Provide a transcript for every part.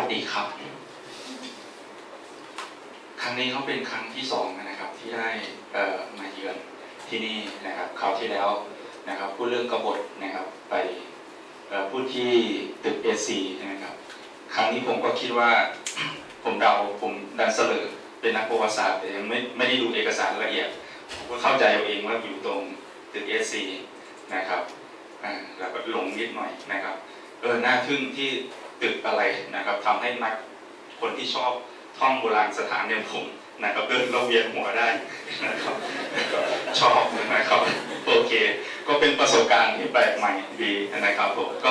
สดีครับครั้งนี้เขาเป็นครั้งที่2นะครับที่ได้มาเยือนที่นี่นะครับคราวที่แล้วนะครับพูดเรื่องกบฏนะครับไปพูดที่ตึก AC นะครับครั้งนี้ผมก็คิดว่าผมดันเสลอเป็นนักประวัติศาสตร์แต่ยังไม่ได้ดูเอกสารละเอียดผมก็เข้าใจเอาเองว่าอยู่ตรงตึก AC นะครับแล้วก็หลงนิดหน่อยนะครับน่าทึ่งที่ตึกอะไรนะครับทำให้นักคนที่ชอบท่องโบราณสถานอย่างผมนะครับเดินเราเวียนหัวได้นะครับชอบนะครับโอเคก็เป็นประสบการณ์ที่แปลกใหม่ดีนะครับผมก็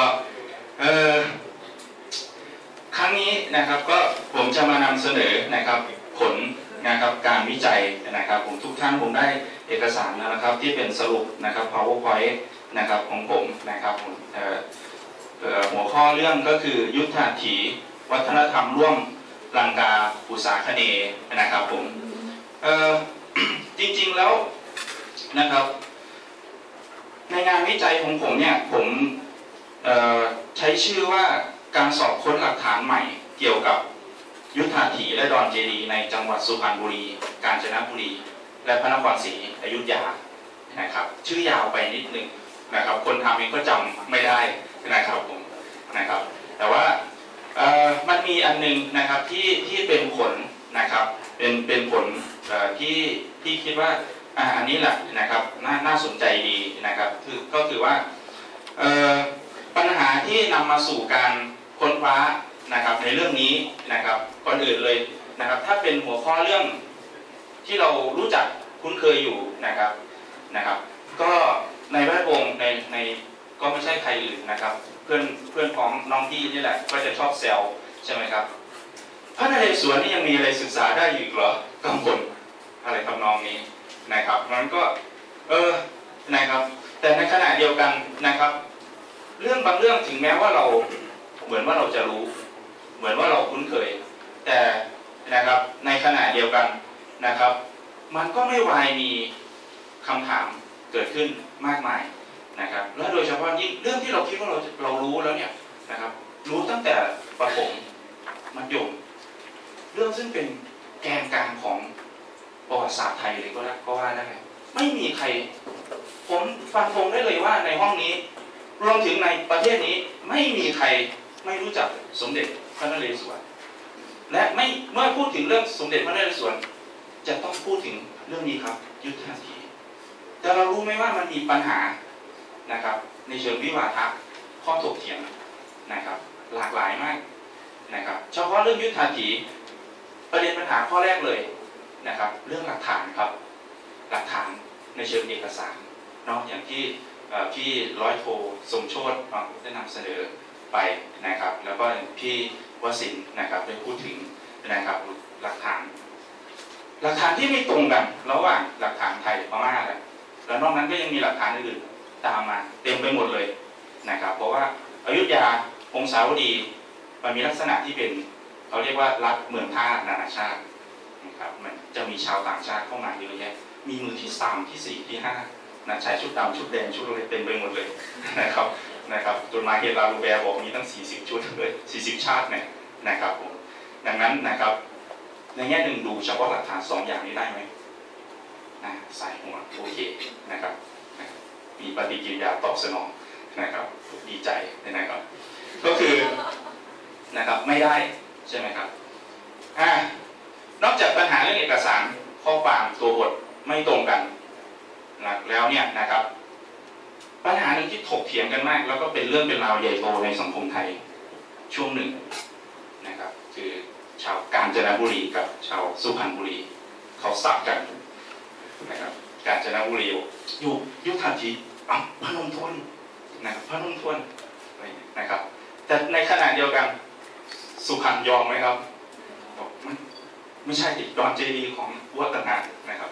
ครั้งนี้นะครับก็ผมจะมานำเสนอนะครับผลนะครับการวิจัยนะครับผมทุกท่านผมได้เอกสารนะครับที่เป็นสรุปนะครับ PowerPoint นะครับของผมนะครับหัวข้อเรื่องก็คือยุทธาถีวัฒนธรรมร่วมลังกาอุษาคเนย์นะครับผมจริงๆแล้วนะครับในงานวิจัยของผมเนี่ยผมใช้ชื่อว่าการสอบค้นหลักฐานใหม่เกี่ยวกับยุทธาถีและดอนเจดีในจังหวัดสุพรรณบุรีกาญจนบุรีและพระนครศรีอยุธยานะครับชื่อยาวไปนิดหนึ่งนะครับคนทำเองก็จำไม่ได้นะครับผมนะครับแต่ว่ามันมีอันนึงนะครับที่เป็นผลนะครับเป็นผลที่คิดว่าอันนี้แหละนะครับน่าสนใจดีนะครับก็คือว่าปัญหาที่นำมาสู่การค้นคว้านะครับในเรื่องนี้นะครับก่อนอื่นเลยนะครับถ้าเป็นหัวข้อเรื่องที่เรารู้จักคุ้นเคยอยู่นะครับก็ในแวดวงในก็ไม่ใช่ใครอื่นนะครับเพื่อนของน้องพี่นี่แหละก็จะชอบแซวใช่ไหมครับพระนเรศวรนี่ยังมีอะไรศึกษาได้อยู่เหรอกังวลอะไรทำนองนี้นะครับนั้นก็นะครับแต่ในขณะเดียวกันนะครับเรื่องบางเรื่องถึงแม้ว่าเราเหมือนว่าเราจะรู้เหมือนว่าเราคุ้นเคยแต่นะครับในขณะเดียวกันนะครับมันก็ไม่วายมีคำถามเกิดขึ้นมากมายนะครับและโดยเฉพาะยิ่งเรื่องที่เราคิดว่าเรารู้แล้วเนี่ยนะครับรู้ตั้งแต่ประถมมัธยมเรื่องซึ่งเป็นแกนกลางของประวัติศาสตร์ไทยเลยก็ว่าได้ไม่มีใครผมฟันธงได้เลยว่าในห้องนี้รวมถึงในประเทศนี้ไม่มีใครไม่รู้จักสมเด็จพระนเรศวรและเมื่อพูดถึงเรื่องสมเด็จพระนเรศวรจะต้องพูดถึงเรื่องนี้ครับยุทธาถีแต่เรารู้ไหมว่ามันมีปัญหานะครับในเชิงวิวาทะข้อถกเถียงนะครับหลากหลายมากนะครับเฉพาะเรื่องยุทธาถีประเด็นปัญหาข้อแรกเลยนะครับเรื่องหลักฐานครับหลักฐานในเชิงเอกสารเนาะอย่างที่พี่ร้อยโทสมโชติได้นำเสนอไปนะครับแล้วก็พี่วสินทร์นะครับได้พูดถึงนะครับหลักฐานที่ไม่ตรงกันระหว่างหลักฐานไทยพม่าแล้วนอกนั้นก็ยังมีหลักฐานอื่นตามมาเต็มไปหมดเลยนะครับเพราะว่าอยุธยาพงศาวดีมันมีลักษณะที่เป็นเขาเรียกว่ารัฐเมืองท่านานาชาตินะครับมันจะมีชาวต่างชาติเข้ามาเยอะแยะมีมือที่3ที่4ที่5นะชายชุดดำชุดแดงชุดอะไรเต็มไปหมดเลยนะครับจนมาเฮลาลูแบร์บอกมีตั้ง40ชุดเลย40ชาติเนี่ยนะครับผมดังนั้นนะครับในแง่หนึ่งดูเฉพาะหลักฐาน2อย่างนี้ได้ไหมสายหัวโอเคนะครับมีปฏิกิริยาตอบสนองนะครับดีใจนะครับก็คือนะครับไม่ได้ใช่ไหมครับนอกจากปัญหาเรื่องเอกสารข้อความตัวบทไม่ตรงกันแล้วเนี่ยนะครับปัญหาหนึ่งที่ถกเถียงกันมากแล้วก็เป็นเรื่องเป็นราวใหญ่โตในสังคมไทยช่วงหนึ่งนะครับคือชาวกาญจนบุรีกับชาวสุพรรณบุรีเขาสับกันนะครับกาญจนบุรีอยู่ยุทธาถีพนมทวนนะครับพนมทวนนะครับแต่ในขณะเดียวกันสุพรรณยอมไหมครับบอกไม่ใช่ดอนเจดีของวัฒนานะครับ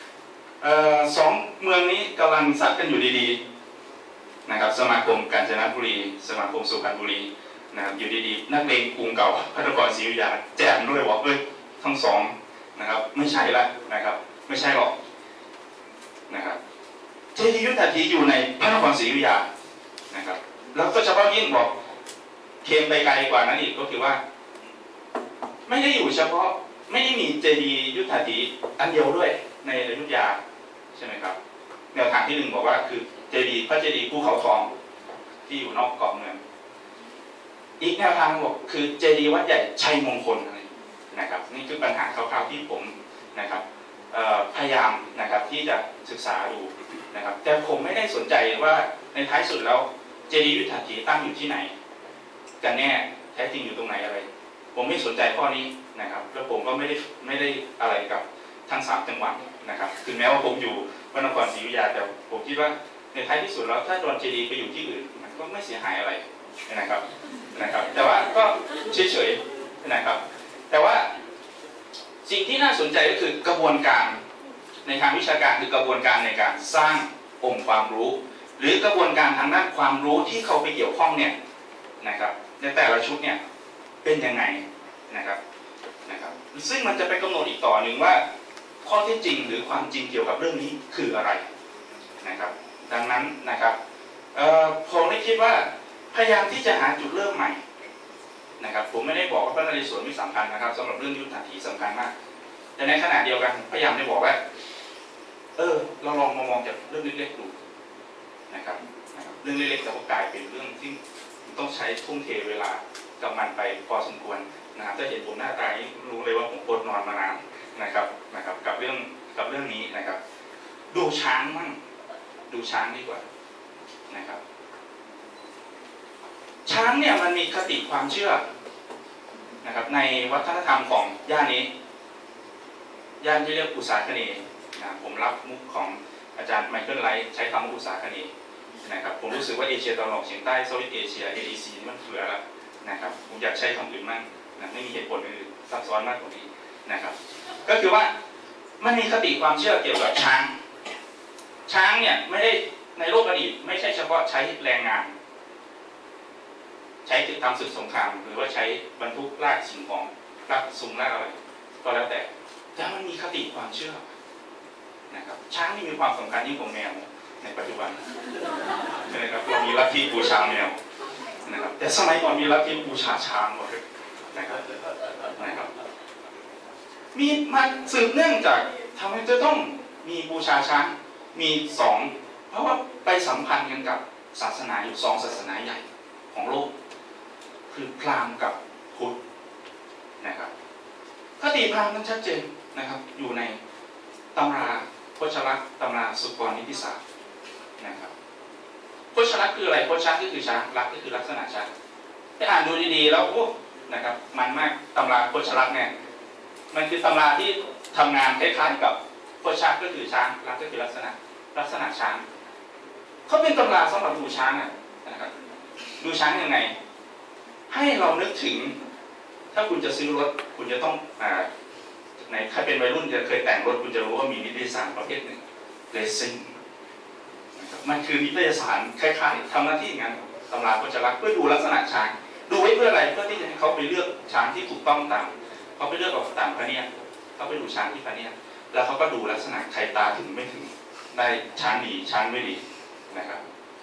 2เมืองนี้กำลังซัดกันอยู่ดีๆนะครับสมาคมกาญจนบุรีสมาคมสุพรรณบุรีนะครับอยู่ดีๆนักเลงกรุงเก่าพระนครศรีอยุธยาแจมด้วยบอกทั้งสองนะครับไม่ใช่ละนะครับไม่ใช่หรอกนะครับเจดีย์ยุทธาถีอยู่ในพระนครศรีอยุธยานะครับแล้วก็เฉพาะยิ่งบอกเค็มไปไกลกว่านั้นอีกก็คือว่าไม่ได้อยู่เฉพาะไม่ได้มีเจดีย์ยุทธาธิอันเดียวด้วยในอยุธยาใช่ไหมครับแนวทางที่หนึ่งบอกว่าคือเจดีย์พระเจดีย์ภูเขาทองที่อยู่นอกเกาะเมืองอีกแนวทางบอกคือเจดีย์วัดใหญ่ชัยมงคลนะครับนี่คือปัญหาคร่าวๆที่ผมนะครับพยายามนะครับที่จะศึกษาดูนะครับแต่ผมไม่ได้สนใจว่าในท้ายสุดแล้วเจดีย์ยุทธาธิตั้งอยู่ที่ไหนกันแน่แท้จริงอยู่ตรงไหนอะไรผมไม่สนใจข้อนี้นะครับแล้วผมก็ไม่ได้อะไรกับทั้ง3จังหวัดนะครับถึงแม้ว่าผมอยู่พระนครศรีอยุธยาแต่ผมคิดว่าในท้ายที่สุดแล้วถ้าดอนเจดีย์ไปอยู่ที่อื่นมันก็ไม่เสียหายอะไรนะครับแต่ว่าก็เฉยๆนะครับแต่ว่าสิ่งที่น่าสนใจก็คือกระบวนการในทางวิชาการคือกระบวนการในการสร้างองค์ความรู้หรือกระบวนการทางด้านความรู้ที่เขาไปเกี่ยวข้องเนี่ยนะครับในแต่ละชุดเนี่ยเป็นยังไงนะครับซึ่งมันจะไปกำหนดอีกต่อหนึ่งว่าข้อเท็จจริงหรือความจริงเกี่ยวกับเรื่องนี้คืออะไรนะครับดังนั้นนะครับผมได้คิดว่าพยายามที่จะหาจุดเริ่มใหม่นะครับผมไม่ได้บอกว่าพระนเรศวรไม่สำคัญนะครับสำหรับเรื่องยุทธาธิสำคัญมากแต่ในขณะเดียวกันพยายามได้บอกว่าเราลองมองจากเรื่องเล็กๆดูนะครับเรื่องเล็กๆแต่ก็กลายเป็นเรื่องที่ต้องใช้ทุ่มเทเวลากับมันไปพอสมควรนะครับถ้าเห็นผมหน้าตานี้รู้เลยว่าผมอดนอนมานานนะครับกับเรื่องนี้นะครับดูช้างมั่งดูช้างดีกว่านะครับช้างเนี่ยมันมีคติความเชื่อนะครับในวัฒนธรรมของย่านนี้ย่านที่เรียกอุษาคเนย์นะผมรับมุกของอาจารย์ไมเคิลไลท์ใช้คำว่าอุษาคเนย์นะครับผมรู้สึกว่าเอเชียตะวันออกเฉียงใต้เซาท์อีสต์เอเชีย AEC นี่มันเฟื่อแล้วนะครับผมอยากใช้คำอื่นมั่งนะไม่มีเหตุผลอื่นซับซ้อนมากกว่านี้นะครับก็คือว่ามันมีคติความเชื่อเกี่ยวกับช้างเนี่ยไม่ได้ในโลกอดีตไม่ใช่เฉพาะใช้แรงงานใช้ทำศึกสงครามหรือว่าใช้บรรทุกลากสิ่งของลากซุงลากอะไรก็แล้วแต่มันมีคติความเชื่อนะครับช้างนี่มีความสำคัญยิ่งกว่าแมวในปัจจุบันนะครับเรามีลัทธิบูชาแมวนะครับแต่สมัยก่อนมีลัทธิบูชาช้างหมดเลยนะครับมีมาสืบเนื่องจากทำไมจะต้องมีบูชาช้างมี2เพราะว่าไปสัมพันธ์กันกับศาสนาอยู่2ศาสนาใหญ่ของโลกคือพราหมณ์กับพุทธนะครับคติพราหมณ์มันชัดเจนนะครับอยู่ในตำราโภชลักษณ์ตำราสุกรนิติศาสตร์นะครับโภชลักษณ์คืออะไรโภชลักษณ์ก็คือช้างลักษณ์ก็คือลักษณะช้างไปอ่านดูดีๆแล้วนะครับมันมากตำราโภชลักษณ์เนี่ยมันคือตำราที่ทำงานคล้ายๆกับโภชลักษณ์ก็คือช้างลักษณ์ก็คือลักษณะช้างเขาเป็นตำราสำหรับดูช้างนะครับดูช้างยังไงให้เรานึกถึงถ้าคุณจะซื้อรถคุณจะต้องใครเป็นวัยรุ่นจะเคยแต่งรถคุณจะรู้ว่ามีนิตยสารประเภทหนึ่งเรซิ่งมันคือนิตยสารคล้ายๆทำหน้าที่อย่างนั้นตำราโภชลักษณ์เพื่อดูลักษณะช้างดูไว้เพื่ออะไรเพื่อที่จะให้เขาไปเลือกช้างที่ถูกต้องตามเขาไปเลือกออกตามพระเนี่ยเขาไปดูช้างที่พระเนี่ยแล้วเขาก็ดูลักษณะใครตาถึงไม่ถึงได้ช้างดีช้างไม่ดีนะครับ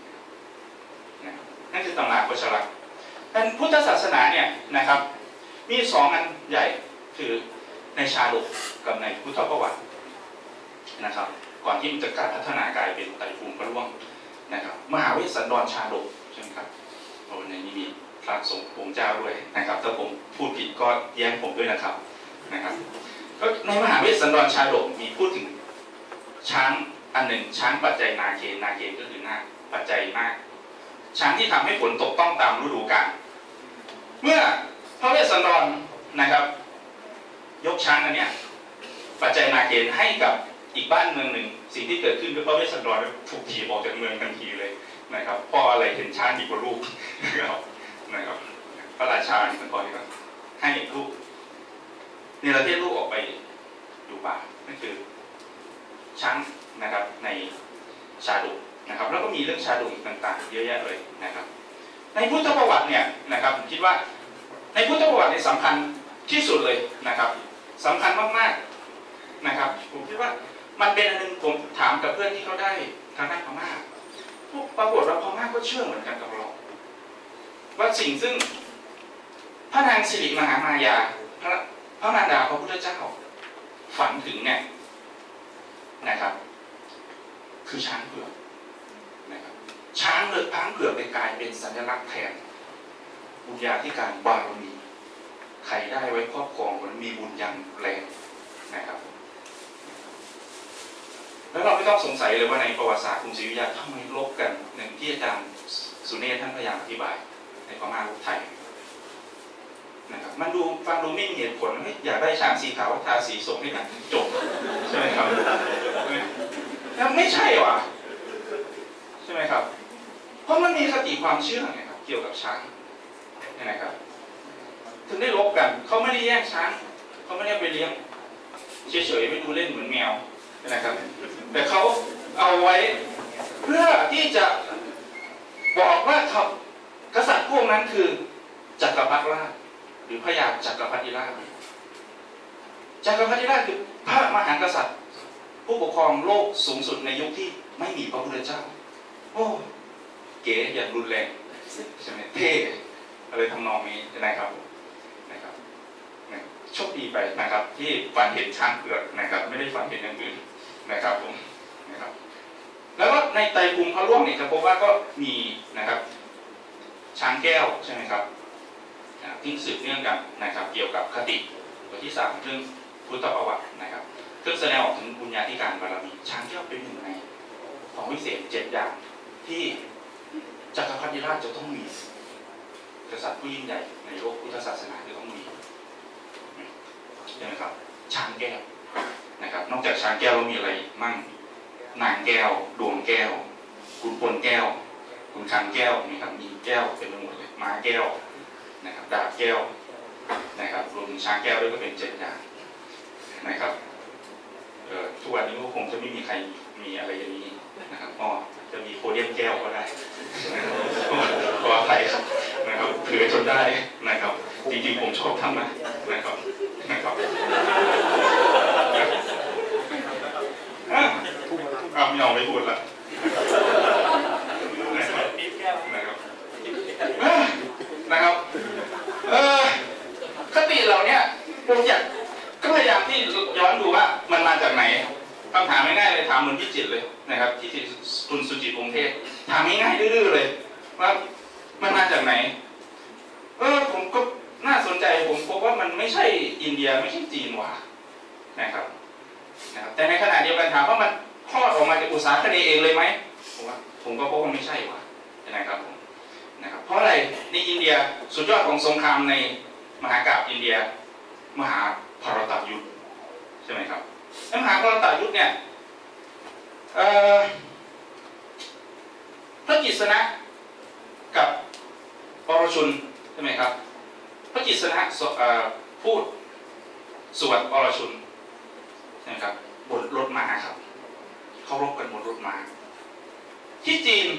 นั่นคือตำราโภชลักษณ์เป็นพุทธศาสนาเนี่ยนะครับมี2อันใหญ่คือในชาดกกับในพุทธประวัตินะครับก่อนที่มันจะการพัฒนากลายเป็นไตรภูมิพระร่วงนะครับมหาเวสสันดรชาดกใช่ไหมครับในนี้มีพระสงฆ์องค์เจ้าด้วยนะครับถ้าผมพูดผิดก็แย้งผมด้วยนะครับก็ในมหาเวสสันดรชาดกมีพูดถึงช้างอันหนึ่งช้างปัจจัยนาเกก็คือนาคปัจจัยนาคช้างที่ทำให้ฝนตกต้องตามฤดูกาลเมื่อพระเวสสันดรนะครับยกช้างอันเนี้ยปัจจัยนาเกให้กับอีกบ้านเมืองหนึ่งสิ่งที่เกิดขึ้นคือพระเวสสันดรถูกถีบออกจากเมืองทันทีเลยนะครับเพราะอะไรเห็นช้างดีกว่าลูกนะครับพระราชาเป็นคนที่ให้ลูกในประเทศลูกออกไปอยู่ป่านั่นคือช้างนะครับในชาดกนะครับแล้วก็มีเรื่องชาดกอีกต่างๆเยอะแยะเลยนะครับในพุทธประวัติเนี่ยนะครับผมคิดว่าในพุทธประวัติสำคัญที่สุดเลยนะครับสำคัญมากๆนะครับผมคิดว่ามันเป็นอันนึงผมถามกับเพื่อนที่เขาได้ทางด้านพม่าปรากฏว่าพม่าก็เชื่อเหมือนกันกับเราว่าสิ่งซึ่งพระนางสิริมหามายาพพระมารดาพระพุทธเจ้าฝันถึงเนี่ยนะครับคือช้างเผือกนะครับช้างเลือกช้างเผือกไปกลายเป็นสัญลักษณ์แทนบุญญาธิการบารมีใครได้ไว้ครอบครองมันมีบุญยังแรงนะครับแล้วเราไม่ต้องสงสัยเลยว่าในประวัติศาสตร์กรุงศรีอยุธยาทำไมลบกันหนึ่งที่อาจารย์สุเนศท่านพยายามอธิบายในพม่าลบไทยนะครับมันดูฟังดูไม่มีเหตุผลอยากได้ช้างสีขาวทาสีส้มให้กันจบใช่ไหมครับแล้วไม่ใช่หรอใช่ไหมครับเพราะมันมีคติความเชื่อไงครับเกี่ยวกับช้างนะครับถึงได้ลบกันเขาไม่ได้แย่งช้างเขาไม่ได้ไปเลี้ยงเฉยๆไม่ดูเล่นเหมือนแมวนะครับแต่เขาเอาไว้เพื่อที่จะบอกว่าครับกษัตริย์พวกนั้นคือจักรพรรดิราชหรือพระยาจักรพรรดิราชจักรพรรดิราชคือพระมหากษัตริย์ผู้ปกครองโลกสูงสุดในยุคที่ไม่มีพระพุทธเจ้าโอ้เก๋อย่างรุนแรงใช่ไหมเท่อะไรทำนองนี้นะครับโชคดีไปนะครับที่ฝันเห็นช้างเผือกนะครับไม่ได้ฝันเห็นอย่างอื่นนะครับผมนะครับแล้วก็ในไตรภูมิพระร่วงเนี่ยจะพบว่าก็มีนะครับช้างแก้วใช่ไหมครับที่สืบเนื่องกันนะครับเกี่ยวกับคติตัวที่3เรื่องพุทธประวัตินะครับซึ่งแสดงออกถึงบุญญาธิการบารมีช้างแก้วเป็นหนึ่งในของวิเศษ7อย่างที่จักรพรรดิราชจะต้องมีกษัตริย์ผู้ยิ่งใหญ่ในโลกพุทธศาสนาจะต้องมีใช่ไหมครับช้างแก้วนะครับนอกจากช้างแก้วเรามีอะไรมั่งนางแก้วดวงแก้วขุนพลแก้วขุนคลังแก้วมีครับมีแก้วเป็นไปหมดเลยม้าแก้วนะครับดาบแก้วนะครับรวมถึงช้างแก้วด้วยก็เป็น7อย่างนะครับทุกวันนี้ก็คงจะไม่มีใครมีอะไรอย่างนี้นะครับอ๋อจะมีโพเดียมแก้วก็ได้ขออภัยครับนะครับเผื่อจนได้นะครับจริงๆผมชอบทำนะครับไม่เอาไม่พูดละนะครับคติเหล่านี้ผมอยากก็พยายามที่ย้อนดูว่ามันมาจากไหนคำถามง่ายๆเลยถามเหมือนพี่จิตเลยนะครับที่คุณสุจิตวงศ์เทพถามง่ายๆดื้อๆเลยว่ามันมาจากไหนผมก็น่าสนใจผมพบว่ามันไม่ใช่อินเดียไม่ใช่จีนหว่านะครับแต่ในขณะเดียวกันถามว่ามันคลอดออกมาจากอุษาคเนย์เองเลยไหมผมก็พบว่าไม่ใช่หว่านะครับเพราะอะไรในอินเดียสุดยอดของสงครามในมหากาพย์อินเดียมหาภารตยุทธใช่ไหมครับมหาภารตยุทธเนี่ยพระกิษณะกับปรชุนใช่ไหมครับพระกิษณะพูดสวดปรชุนนะครับบนรถม้าครับเขารบกันบนรถม้าที่จีน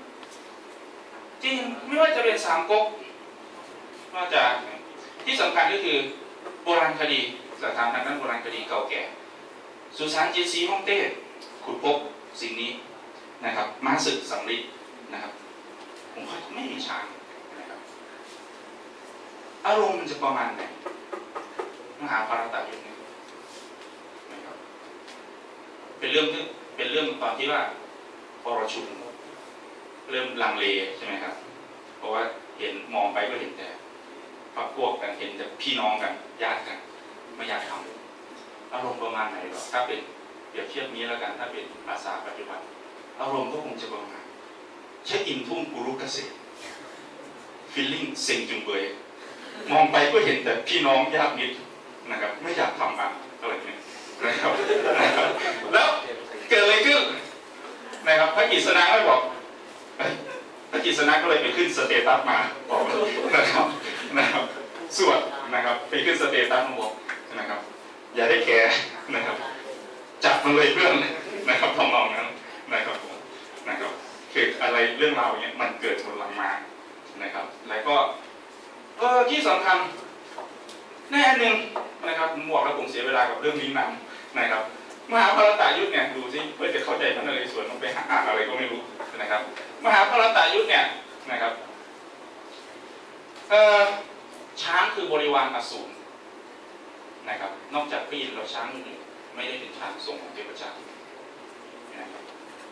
ไม่ว่าจะเป็นสามก๊กว่าจะที่สำคัญก็คือโบราณคดีสถานทางด้านโบราณคดีเก่าแก่สุสานจีนซีฮ่องเต้ขุดพบสิ่งนี้นะครับม้าศึกสำริดนะครับผมว่าไม่มีช้างนะครับอารมณ์มันจะประมาณไหนมหาภารตยุทธนะครับเป็นเรื่องตอนที่ว่าปรชุนเริ่มลังเลใช่ไหมครับเพราะว่าเห็นมองไปก็เห็นแต่ฝักพวกกันเห็นแต่พี่น้องกันญาติกันไม่อยากทำอารมณ์ประมาณไหนหรอถ้าเป็นเปรียบเทียบนี้แล้วกันถ้าเป็นภาษาปัจจุบันอารมณ์ก็คงจะประมาณเช็คอินทุ่งกุรุกเกษตรฟีลลิ่งเซ็งจุงเบยมองไปก็เห็นแต่พี่น้องญาติมิตรนะครับไม่อยากทำอะไรนี้นะครับแล้วเกิดอะไรขึ้นนะครับพระกิษณะก็บอกพระกิษณะก็เลยไปขึ้นสเตตัสมาบอกนะครับสวดนะครับไปขึ้นสเตตัสมาบอกนะครับอย่าได้แก่นะครับจับมันเลยเพื่อนนะครับทำนองนั้นนะครับผมนะครับคืออะไรเรื่องราวอย่างเงี้ยมันเกิดบนหลังมานะครับแล้วก็ที่สำคัญแน่หนึ่งนะครับผมบอกแล้วผมเสียเวลากับเรื่องนี้นำนะครับมหาภารตยุทธเนี่ยดูสิเพื่อจะเข้าใจพระนเรศวรต้องไปอ่านอะไรก็ไม่รู้นะครับมหาภารตยุทธเนี่ยนะครับช้างคือบริวารอสูรนะครับนอกจากพระอินทร์เราช้างอื่นไม่ได้เป็นช้างทรงของเทพเจ้านะครับ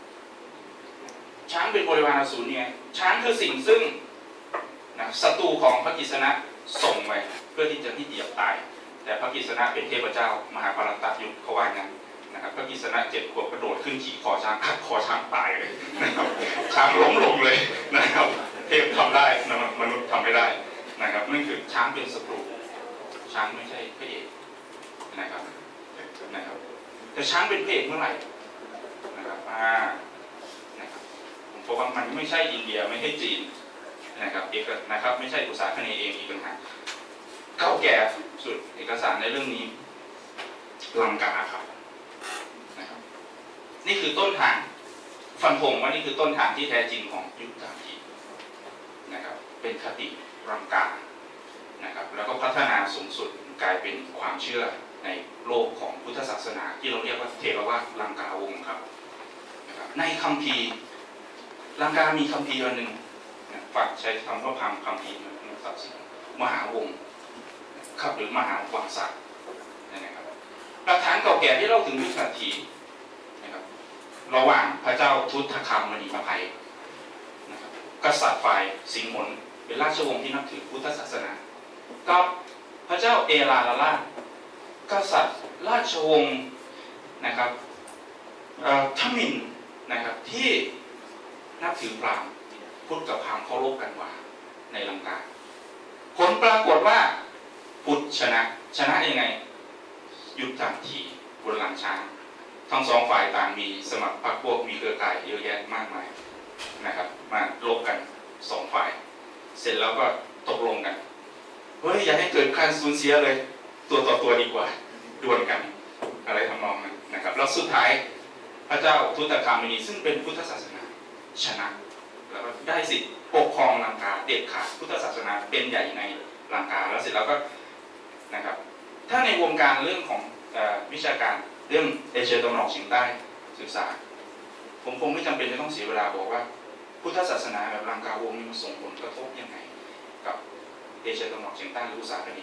ช้างเป็นบริวารอสูรเนี่ยช้างคือสิ่งซึ่งนะศัตรูของพระกฤษณะส่งไปเพื่อที่จะให้เหยียบตายแต่พระกฤษณะเป็นเทพเจ้ามหาภารตยุทธเขาว่างั้นนะครับพระกฤษณะ7 ขวบกระโดดขึ้นขี่คอช้างหักคอช้างตายเลยนะครับช้างล้มลงเลยนะครับเทพทำได้มนุษย์ทำไม่ได้นะครับนั่นคือช้างเป็นศัตรูช้างไม่ใช่พระเอกนะครับแต่ช้างเป็นพระเอกเมื่อไหร่นะครับนะครับผมบอกว่ามันไม่ใช่อินเดียไม่ใช่จีนนะครับนะครับไม่ใช่อุตสาหกรรมเองอีกต่างหากเก่าแก่สุดเอกสารในเรื่องนี้ลังกาครับนะครับนี่คือต้นทางฟันธงว่านี่คือต้นทางที่แท้จริงของยุคกาลีนะครับเป็นคติลังกานะครับแล้วก็พัฒนาสูงสุดกลายเป็นความเชื่อในโลกของพุทธศาสนาที่เราเรียกว่าเทรวาทลังกาวงศ์ครับในคัมภีร์ลังกามีคัมภีร์อันหนึ่งฝากใช้คำว่าคัมภีร์นะครับมหาวงศ์ครับหรือมหาวังศักดิ์นะครับหลักฐานเก่าแก่ที่เล่าถึงยุคนาทีนะครับระหว่างพระเจ้าทุตตคามมณีมภัยนะครับกษัตริย์ฝ่ายสิงห์หนเป็นราชวงศ์ที่นับถือพุทธศาสนากับพระเจ้าเอลาลาลากษัตริย์ราชวงศ์นะครับทมิฬนะครับที่นับถือพราหมณ์พุทธกับพราหมณ์เคารพกันว่าในลังกาผลปรากฏว่าพุทธชนะยังไงยุทธทันทีบนหลังช้างทั้งสองฝ่ายต่างมีสมัครพรรคพวกมีเครือข่ายเยอะแยะมากมายนะครับมาลบกัน2 ฝ่ายเสร็จแล้วก็ตกลงกันเฮ้ยอย่าให้เกิดการสูญเสียเลยตัวต่อตัวดีกว่าดวลกันอะไรทำนองนั้นนะครับแล้วสุดท้ายพระเจ้าทุตตคามนีซึ่งเป็นพุทธศาสนาชนะแล้วก็ได้สิทธิปกครองลังกาเด็ดขาดพุทธศาสนาเป็นใหญ่ในลังกาแล้วเสร็จแล้วก็นะครับถ้าในวงการเรื่องของวิชาการเรื่องเอเชียตะวันออกเฉียงใต้ศึกษาผมคงไม่จำเป็นจะต้องเสียเวลาบอกว่าพุทธศาสนาแบบลังกาวงศ์นี่มันส่งผลกระทบยังไงกับเอเชียตะวันออกเฉียงใต้หรืออุตสาหกรรม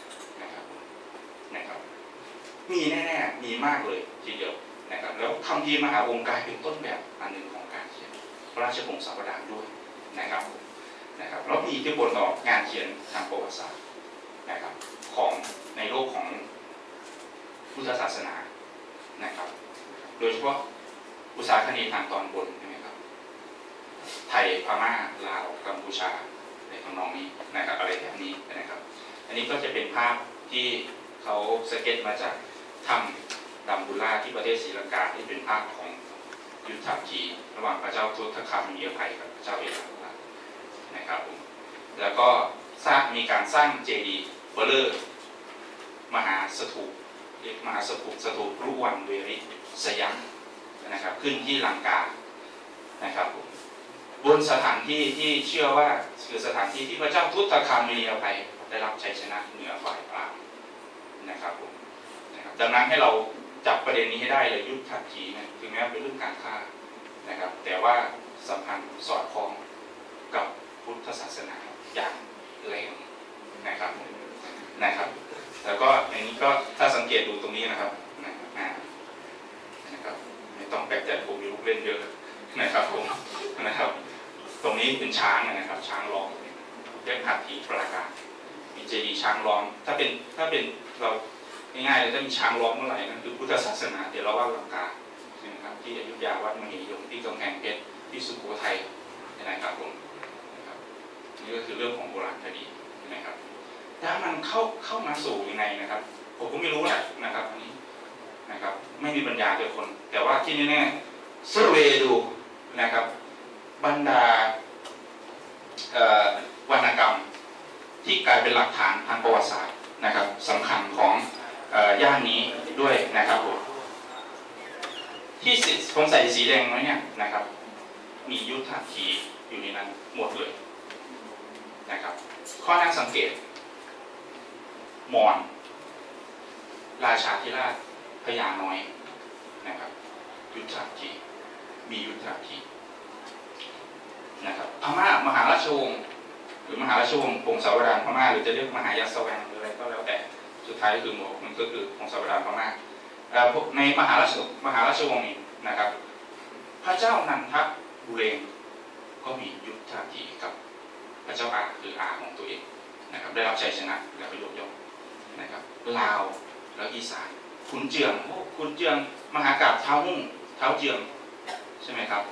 นะครับมีแน่ๆมีมากเลยทีเดียวนะครับแล้วคัมภีร์มหาวงศ์กลายเป็นต้นแบบอันหนึ่งของการเขียนพระราชพงศาวดารด้วยนะครับแล้วมีอิทธิพลต่องานเขียนทางประวัติศาสตร์นะครับของในโลกของพุทธศาสนานะครับโดยเฉพาะอุตสาหกรรมทางตอนบนใช่ไหมครับไทยพม่าลาวกัมพูชาในทำนองนี้นะครับอะไรแบบนี้นะครับอันนี้ก็จะเป็นภาพที่เขาสเก็ตมาจากถ้ำดัมบูล่าที่ประเทศศรีลังกาที่เป็นภาพของยุทธภีระหว่างพระเจ้าทุตตคามมณีมภัยกับพระเจ้าเอลาลานะครับแล้วก็มีการสร้างเจดีย์เบลเลอร์มหาสถูปเรียกมหาสถูปรูปวันเวริสยามนะครับขึ้นที่ลังกานะครับบนสถานที่ที่เชื่อว่าคือสถานที่ที่พระเจ้าทุตตคามมณีมภัยได้รับชัยชนะเหนือฝ่ายพราหมณ์นะครับดังนั้นให้เราจับประเด็นนี้ให้ได้เลยยุทธภีเนี่ยถึงแม้เป็นเรื่องการฆ่านะครับแต่ว่าสัมพันธ์สอดคล้องกับพุทธศาสนาอย่างแรงนะครับแล้วก็ในนี้ก็ถ้าสังเกตดูตรงนี้นะครับไม่ต้องแปลกใจผมมีลูกเล่นเยอะนะครับผมนะครับตรงนี้เป็นช้างนะครับช้างล้อมเรียกหัตถีปราการมีเจดีย์ช้างล้อมถ้าเป็นเราง่ายๆเลยถ้ามีช้างล้อมเมื่อไหร่นั่นคือพุทธศาสนาเดี๋ยวเราว่าลังกานะครับที่อยุธยาวัดมหิยมที่กำแพงเพชรที่สุโขทัยนะครับผมนี่ก็คือเรื่องของโบราณคดีนะครับถ้ามันเข้ามาสู่ยังไงนะครับผมก็ไม่รู้แหละนะครับอันนี้นะครับไม่มีปัญญาเจอคนแต่ว่าที่แน่ๆเซอร์เวย์ดูนะครับบรรดาวรรณกรรมที่กลายเป็นหลักฐานทางประวัติศาสตร์นะครับสำคัญของย่านนี้ด้วยนะครับผมที่ผมใส่สีแดงไว้เนี่ยนะครับมียุทธภีอยู่ในนั้นหมดเลยนะครับข้อน่าสังเกตมอญราชาธิราชพญาน้อยนะครับยุทธภีมียุทธภีนะครับพม่ามหาราชวงศ์หรือมหาราชวงศ์พงศาวดารพม่าหรือจะเรียกมหายาสแวงหรืออะไรก็แล้วแต่สุดท้ายคือมันก็คือพงศาวดารพม่าในมหาราชวงศ์นี้นะครับพระเจ้านันทบุเรงก็มียุทธาทีกับพระเจ้าอาคืออาของตัวเองนะครับได้รับชัยชนะและประโยชน์ยกนะครับลาวแล้วอีสานขุนเจืองขุนเจืองมหากาพย์เท้าหุ้งเท้าเจืองใช่ไหมครับ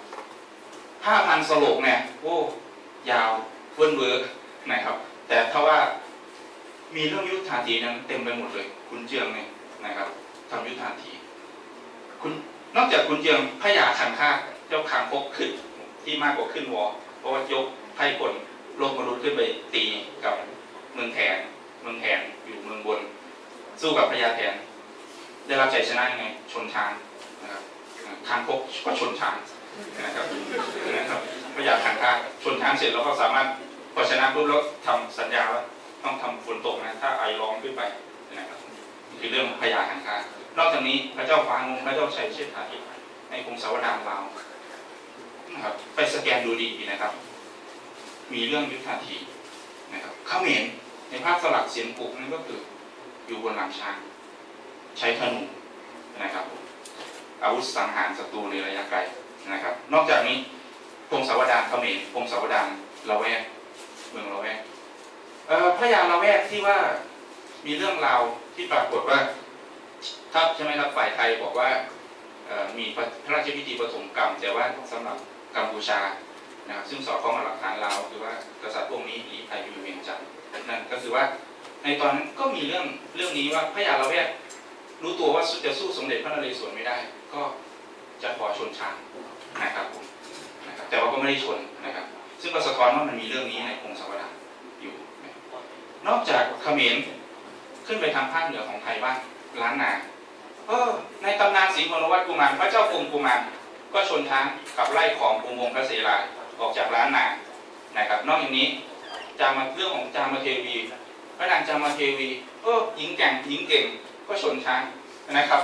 5,000 สโลกเนี่ยโอ้ยาวเวิ้นเวอร์นะครับแต่ถ้าว่ามีเรื่องยุทธาทีนั้นเต็มไปหมดเลยขุนเจืองเนี่ยนะครับทำยุทธาทีคุณนอกจากขุนเจืองพระยาขันคากเจ้าคางคกขึ้นที่มากกว่าขึ้นวอเพราะว่ายกไพ่คนโลกมนุษย์ขึ้นไปตีกับเมืองแถนอยู่เมืองบนสู้กับพญาแถนได้รับชัยชนะยังไงชนช้างนะครับคางคกก็ชนช้างนะครับพญาขันคากชนช้างเสร็จแล้วก็สามารถพอชนะปุ๊บแล้วทำสัญญาว่าต้องทำฝนตกนะถ้าไอร้องขึ้นไปนะครับคือเรื่องพญาขันคากนอกจากนี้พระเจ้าฟ้างงพระเจ้าชัยเชษฐาธิปัตย์ในพงศาวดารลาวนะครับไปสแกนดูดีนะครับมีเรื่องยุทธาทีนะครับเขมรในภาพสลักเสียนกุกนั่นก็คืออยู่บนหลังช้างใช้ธนูนะครับอาวุธสังหารศัตรูในระยะไกลนะครับนอกจากนี้พงศาวดารเขมรพงศาวดารละแวกเมืองละแวกพระยาละแวกที่ว่ามีเรื่องราวที่ปรากฏว่าครับใช่ไหมครับฝ่ายไทยบอกว่ามีพระราชพิธีปฐมกรรมแต่ว่าสำหรับกัมพูชานะครับซึ่งสอดคล้องกับหลักฐานลาวคือว่ากษัตริย์พวกนี้ลี้ภัยอยู่เวียงจันทร์นั่นก็คือว่าในตอนนั้นก็มีเรื่องนี้ว่าพระยาละแวกรู้ตัวว่าจะสู้สมเด็จพระนเรศวรไม่ได้ก็จะขอชนช้างนะครับแต่ว่าก็ไม่ได้ชนนะครับซึ่งก็สะท้อนว่ามันมีเรื่องนี้ในพงศาวดารอยู่นอกจากเขมรขึ้นไปทางภาคเหนือของไทยบ้างล้านนาในตำนานศรีพนวัตกุมารพระเจ้ากรมกุมารก็ชนช้างขับไล่ของอุโมงค์พระเสลาออกจากล้านนานะครับนอกจากนี้เรื่องของจามเทวีพระนางจามเทวีหญิงเก่งก็ชนช้างนะครับ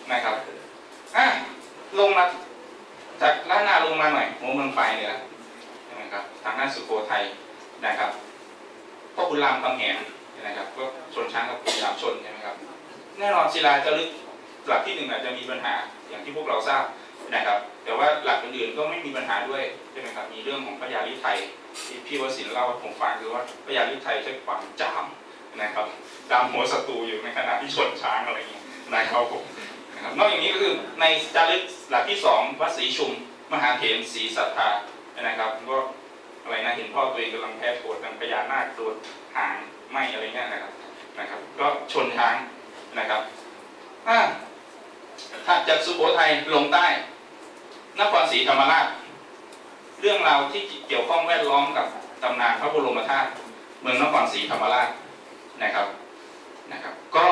ลงมาจากล้านนาลงมาหน่อยหัวเมืองปลายเหนือใช่ไหมครับทางด้านสุโขทัยนะครับพ่อขุนรามคำแหงนะครับก็ชนช้างกับขุนรามชนใช่ไหมครับแน่นอนศิลาจารึกหลักที่1อาจจะมีปัญหาอย่างที่พวกเราทราบนะครับแต่ว่าหลักอื่นๆก็ไม่มีปัญหาด้วยใช่ไหมครับมีเรื่องของพระยาฤทัยที่พี่วสินทร์เล่าให้ผมฟังคือว่าพระยาฤทัยใช้ความจามนะครับจามหัวศัตรูอยู่ในขณะที่ชนช้างอะไรอย่างนี้นะครับผมนะครับนอกจากนี้ก็คือในจารึกหลักที่2วัดศรีชุมมหาเถรศรีศรัทธานะครับก็อะไรนะเห็นพ่อตัวเองกำลังแพ้โทษดังพญานาคโดนหางไหมอะไรเงี้ยนะครับก็ชนช้างนะครับถัดจากสุโขทัยลงใต้นครศรีธรรมราชเรื่องราวที่เกี่ยวข้องแวดล้อมกับตำนานพระบรมธาตุเมืองนครศรีธรรมราชนะครับก็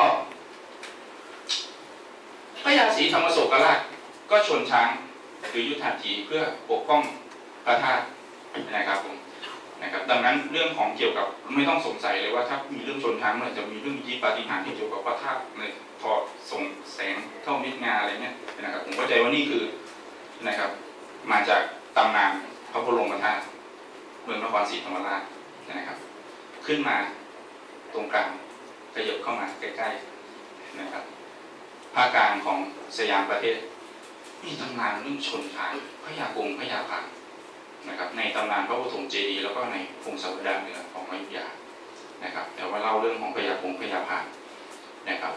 พระยาศรีธรรมโศกราชก็ชนช้างหรือยุทธาทีเพื่อปกป้องพระธาตุนะครับผมนะครับดังนั้นเรื่องของเกี่ยวกับไม่ต้องสงสัยเลยว่าถ้ามีเรื่องชนช้างมันจะมีเรื่องอิทธิปาฏิหาริย์ที่เกี่ยวกับพระธาตุเลยพอส่งแสงเข้าเม็ดงาอะไรเงี้ยนะครับผมเข้าใจว่านี่คือนะครับมาจากตำนานพระบรมธาตุเมืองนครศรีธรรมราชนะครับขึ้นมาตรงกลางขยับเข้ามาใกล้ๆนะครับภาคกลางของสยามประเทศมีตำนานเรื่องชนช้างพญากงพญาผานะครับในตำนานพระปฐมเจดีย์แล้วก็ในพงศาวดารเหนือของอยุธยานะครับแต่ว่าเล่าเรื่องของพญากงพญาผานะครับ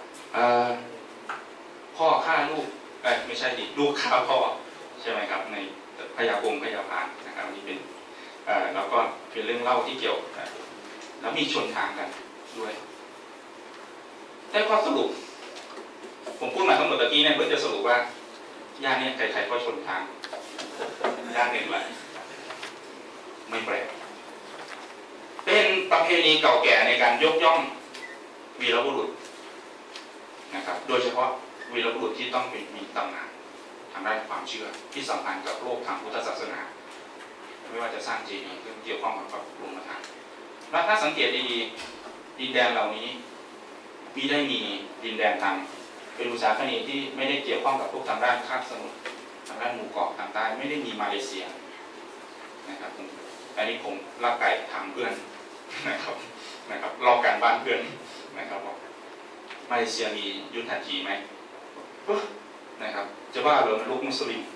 พ่อฆ่าลูกไม่ใช่ดิลูกฆ่าพ่อใช่ไหมครับในพญากงพญาผานะครับนี่เป็นแล้วก็เป็นเรื่องเล่าที่เกี่ยวแล้วมีชนทางกันด้วยได้ข้อสรุปผมพูดมาทั้งหมดตะกี้เนี่ยเพื่อจะสรุปว่าย่านนี้ใครๆก็ชนทางย่านหนึ่งแหละไม่แปลกเป็นประเพณีเก่าแก่ในการยกย่องวีรบุรุษนะครับโดยเฉพาะวีรบุรุษที่ต้องมีตำนานทางด้านความเชื่อที่สัมพันธ์กับโลกทางพุทธศาสนาไม่ว่าจะสร้างเจดีย์เกี่ยวข้องกับพระบรมธาตุแล้วถ้าสังเกตดีๆดินแดนเหล่านี้มิได้มีดินแดนทางเป็นอุตสาหกรรมที่ไม่ได้เกี่ยวข้องกับพวกทางด้านคาบสมุทรทางด้านหมู่เกาะทางใต้ไม่ได้มีมาเลเซียนะครับอันนี้ผมลักไก่ถามเพื่อนนะครับลอกการบ้านเพื่อนนะครับบอกมาเลเซียมียุทธหัตถีไหมนะครับจะว่าเหรอลูกมุสลิม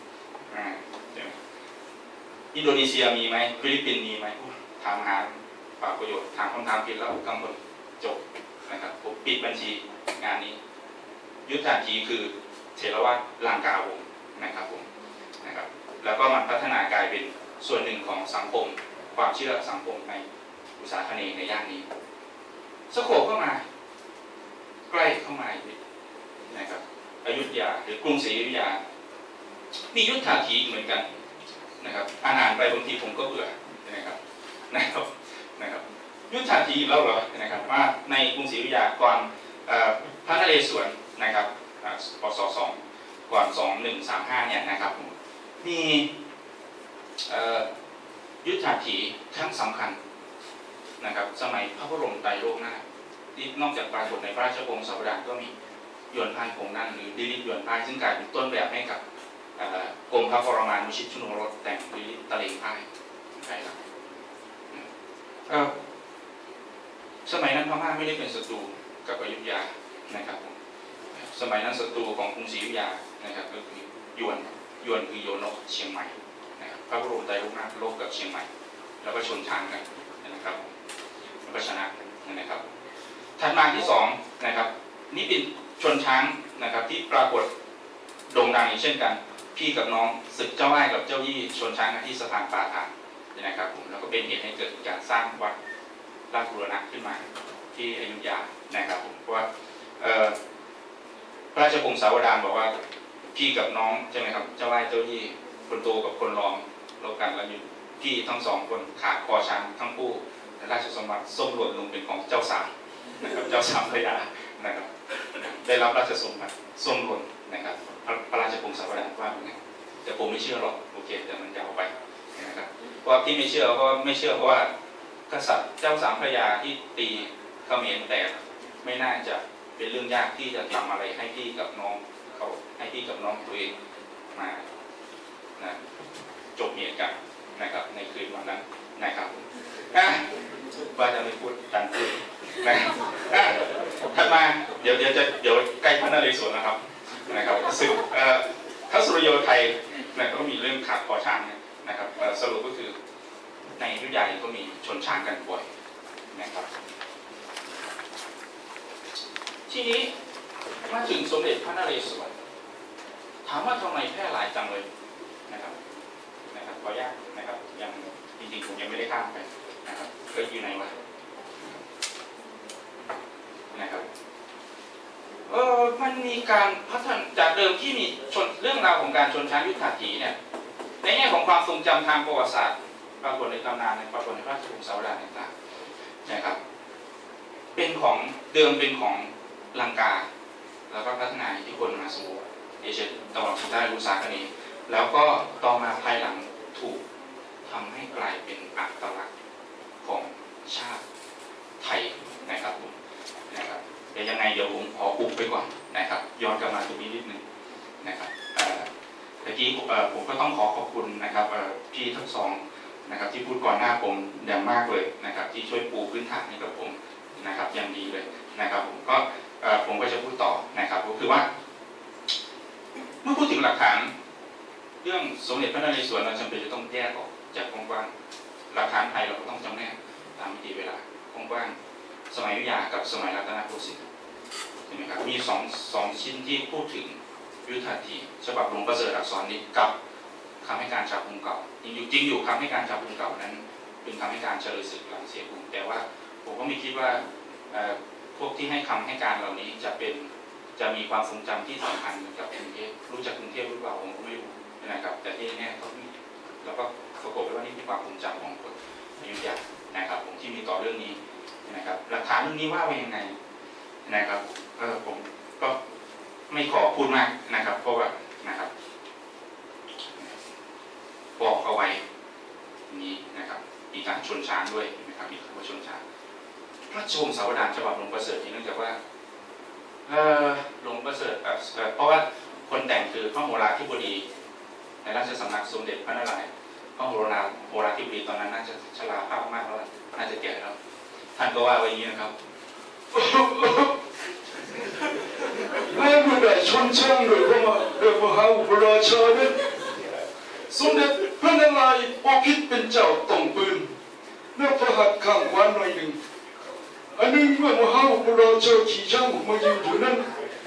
อินโดนีเซียมีไหมฟิลิปปินส์มีไหมถามหาปากประโยชน์ถามคำถามผิดแล้วกังวลจบนะครับผมปิดบัญชีงานนี้ยุทธหัตถีคือเถรวาทลังกาวงนะครับผมนะครับแล้วก็มันพัฒนากลายเป็นส่วนหนึ่งของสังคมความเชื่อสังคมในอุตสาหกรรมในย่านนี้สโคปเข้ามาใกล้เข้ามาอีกนะครับอยุธยาหรือกรุงศรีอยุธยามียุทธหัตถีเหมือนกันนะครับอ่านไปบางทีผมก็เบื่อนะครับยุทธหัตถีแล้วเหรอนะครับว่าในกรุงศรีอยุธยาก่อนพระนเรศวรนะครับปศ2ก่อน2135เนี่ยนะครับมียุทธหัตถีทั้งสำคัญนะครับสมัยพระบรมไตรโลกนาถที่นอกจากปรากฏในพระราชวงศ์สาวดารก็มีหยวนพายพงนั่นหรือดิลิตหยวนพายซึ่งกลายเป็นต้นแบบให้กับกรมพระปรมานุชิตชุนรสแต่งดิลิตตะเลงพายใช่ครับสมัยนั้นพม่าไม่ได้เป็นศัตรูกับอยุธยานะครับสมัยนั้นศัตรูของกรุงศรีอยุธยานะครับก็คือหยวนคือโยนกเชียงใหม่นะครับพระบรมไตรโลกนาถลบกับเชียงใหม่แล้วก็ชนช้างกันนะครับแล้วก็ชนะนะครับถัดมาที่2นะครับนี่เป็นชนช้างนะครับที่ปรากฏโด่งดังเช่นกันพี่กับน้องศึกเจ้าอ้ายกับเจ้ายี่ชนช้างที่สะพานป่าฐานนะครับผมแล้วก็เป็นเหตุให้เกิดการสร้างวัดราชบูรณะขึ้นมาที่อยุธยานะครับผมเพราะว่าพระราชวงศ์สาวดารบอกว่าพี่กับน้องใช่ไหมครับเจ้าอ้ายเจ้ายี่คนโตกับคนรองลบกันแล้วอยู่พี่ทั้ง2คนขาดคอช้างทั้งคู่ราชสมบัติส้มหล่นลงเป็นของเจ้าสามนะครับเจ้าสามพระยานะครับได้รับราชสมบัติส้มหล่นนะครับพระราชวงศ์สาวดารว่าอย่างไงแต่ผมไม่เชื่อหรอกโอเคแต่มันยาวไปนะครับเพราะที่ไม่เชื่อเพราะไม่เชื่อเพราะว่ากษัตริย์เจ้าสามพระยาที่ตีเขมรแตกไม่น่าจะเป็นเรื่องยากที่จะทำอะไรให้พี่กับน้องเขาให้พี่กับน้องตัวเองมานะจบเหตุการณ์นะครับในคืนวันนั้นนะครับว่าจะไม่พูดตันพูดนะครับถัดมาเดี๋ยวใกล้พระนเรศวรนะครับซึ่งพระสุริโยไทยก็มีเรื่องขาดคอช้างนะครับสรุปก็คือในอยุธยาก็มีชนช้างกันบ่อยนะครับทีนี้มาถึงสมเด็จพระนเรศวรถามว่าทำไมแพร่หลายจังเลยนะครับขออนุญาตนะครับยังจริงๆผมยังไม่ได้ข้ามไปนะครับก็อยู่ไหนวะนะครับมันมีการพัฒนาจากเดิมที่มีเรื่องราวของการชนช้างยุทธหัตถีเนี่ยในแง่ของความทรงจำทางประวัติศาสตร์ปรากฏในตำนานในปรากฏในพระราชวงศ์สาวดารต่างๆนะครับเป็นของเดิมเป็นของลังกาแล้วก็พัฒนาอิทธิพลมาสู่เอเชียตะวันออกเฉียงใต้อุตสาหกรรมนี้แล้วก็ต่อมาภายหลังถูกทำให้กลายเป็นอัตลักษณ์ของชาติไทยนะครับผมนะครับแต่ยังไงเดี๋ยวผมขออุบไปก่อนนะครับย้อนกลับมาตรงนี้นิดนึงนะครับเมื่อกี้ผมก็ต้องขอขอบคุณนะครับพี่ทั้งสองนะครับที่พูดก่อนหน้าผมอย่างมากเลยนะครับที่ช่วยปูพื้นฐานให้กับผมนะครับอย่างดีเลยนะครับผมก็จะพูดต่อนะครับก็คือว่าเมื่อพูดถึงหลักฐานเรื่องสมเด็จพระนเรศวรเราจำเป็นจะต้องแยกออกจากกว้างๆหลักฐานไทยเราก็ต้องจำแนกตามมิติเวลากว้างๆสมัยอยุธยากับสมัยรัตนโกสินทร์ใช่ไหมครับมีสองชิ้นที่พูดถึงยุทธหัตถีฉบับหลวงประเสริฐอักษรนิกับคำให้การชาวกรุงเก่าจริงอยู่คำให้การชาวกรุงเก่านั้นเป็นคำให้การเฉลยศึกหลังเสียกรุงแต่ว่าผมก็ไม่คิดว่าพวกที่ให้คำให้การเหล่านี้จะมีความทรงจำที่สำคัญกับกรุงเทพรู้จักกรุงเทพหรือเปล่าผมก็ไม่รู้นะครับแต่ที่แน่เขาแล้วก็ปรากฏว่านี่คือความทรงจำของคนอยุธยานะครับผมที่มีต่อเรื่องนี้นะครับหลักฐานเรื่องนี้ว่าไว้ยังไงนะครับผมก็ไม่ขอพูดมากนะครับเพราะว่านะครับบอกเอาไว้นี้นะครับมีการชนช้างด้วยนะครับมีคำว่าชนช้างพระราชวงศ์สาวดารฉบับหลวงประเสริฐเนื่องจากว่าหลวงประเสริฐเพราะว่าคนแต่งคือพระโหราธิบดีในราชสำนักสมเด็จพระนารายณ์พระโหราธิบดีตอนนั้นน่าจะชราภาพมากแล้วน่าจะแก่แล้วท่านก็ว่าไว้อย่างนี้นะครับและเมื่อได้ชนช่างโดยมหาอุปราชานั้นสมเด็จพระนารายณ์บพิตรเป็นเจ้าต้องปืนและพระหัตถ์ข้างขวาหน่อยหนึ่งอันนึงเมื่อมหาอุปราชาขี่ช้างออกมายืนอยู่นั้น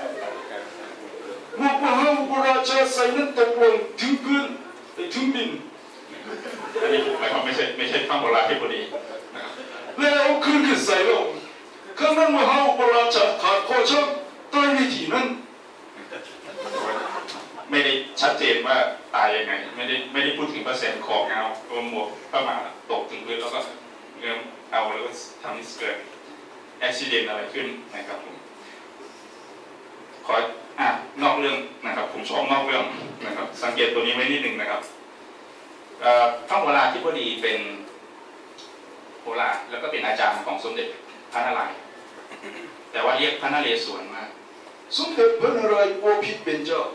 มหาอุปราชาใส่นั้นตกลงถึงพื้นถึงดินอันนี้นะครับไม่ใช่ข้างโบราณที่พอดีแล้วเอาขึ้นใส่ลงข้างนั้นมหาอุปราชาขาดคอช้างตายในที่นั้นไม่ได้ชัดเจนว่าตายยังไงไม่ได้พูดถึงเปอร์เซ็นต์ของเงาตัวหมวกเข้ามาตกถึงพื้นแล้วก็เริ่มเอาแล้วก็ทำให้เกิดอุบิเหตุอะไรขึ้นนะครับผมขอนอกเรื่องนะครับผมชอบนอกเรื่องนะครับสังเกตตัวนี้ไว้นิดหนึ่งนะครับพระโหราธิบดีเป็นโหราแล้วก็เป็นอาจารย์ของสมเด็จพระนารายณ์แต่ว่าเรียกพระนเรศวรมาสมเด็จพระนารายณ์บพิตรเป็นเจ้า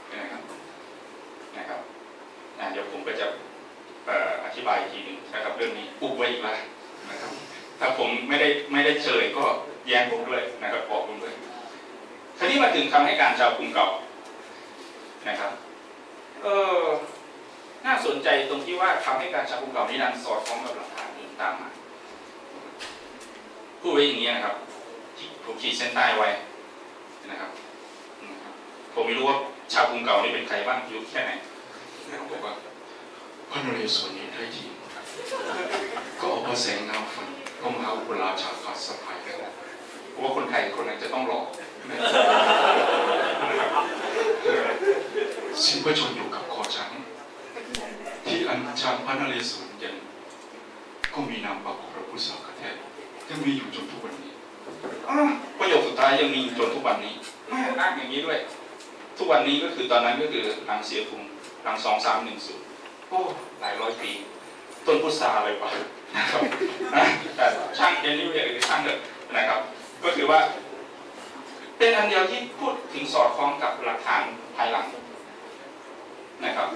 นะครับเดี๋ยวผมก็จะอธิบายอีกทีหนึ่งนะครับเรื่องนี้อุบไว้อีกแล้วนะครับถ้าผมไม่ได้เฉลยก็แย้งผมด้วยนะครับบอกผมด้วยทีนี้มาถึงคำให้การชาวกรุงเก่านะครับน่าสนใจตรงที่ว่าคำให้การชาวกรุงเก่านี้นั้นสอดคล้องกับหลักฐานอื่นตามมาพูดไว้อย่างนี้นะครับผมขีดเส้นใต้ไว้นะครับผมไม่รู้ว่าชาวกรุงเก่านี่เป็นใครบ้างยุคแค่ไหนผมบอกว่าพระนเรศวรนี้ได้ทีก็ออกมาแสงเงาฝันก็มหาอุปราชาขาดสะพายแล้วเพราะว่าคนไทยคนนั้นจะต้องหลอกสิ้นพระชนอยู่กับคอช้างที่อันช้างพระนเรศวรยังก็มีนามปากของพระพุทธศาสนายังมีอยู่จนทุกวันนี้ประโยคสุดท้ายยังมีจนทุกวันนี้อ้างอย่างนี้ด้วยทุกวันนี้ก็คือตอนนั้นก็คือหลังเสียภูมิหลัง2310โอ้หลายร้อยปีต้นพุทราอะไรวะนะครับแต่ช่างเย็นนี่เรียกช่างเถอะนะครับก็คือว่าเป็นอันเดียวที่พูดถึงสอดคล้องกับหลักฐานภายหลังนะครับ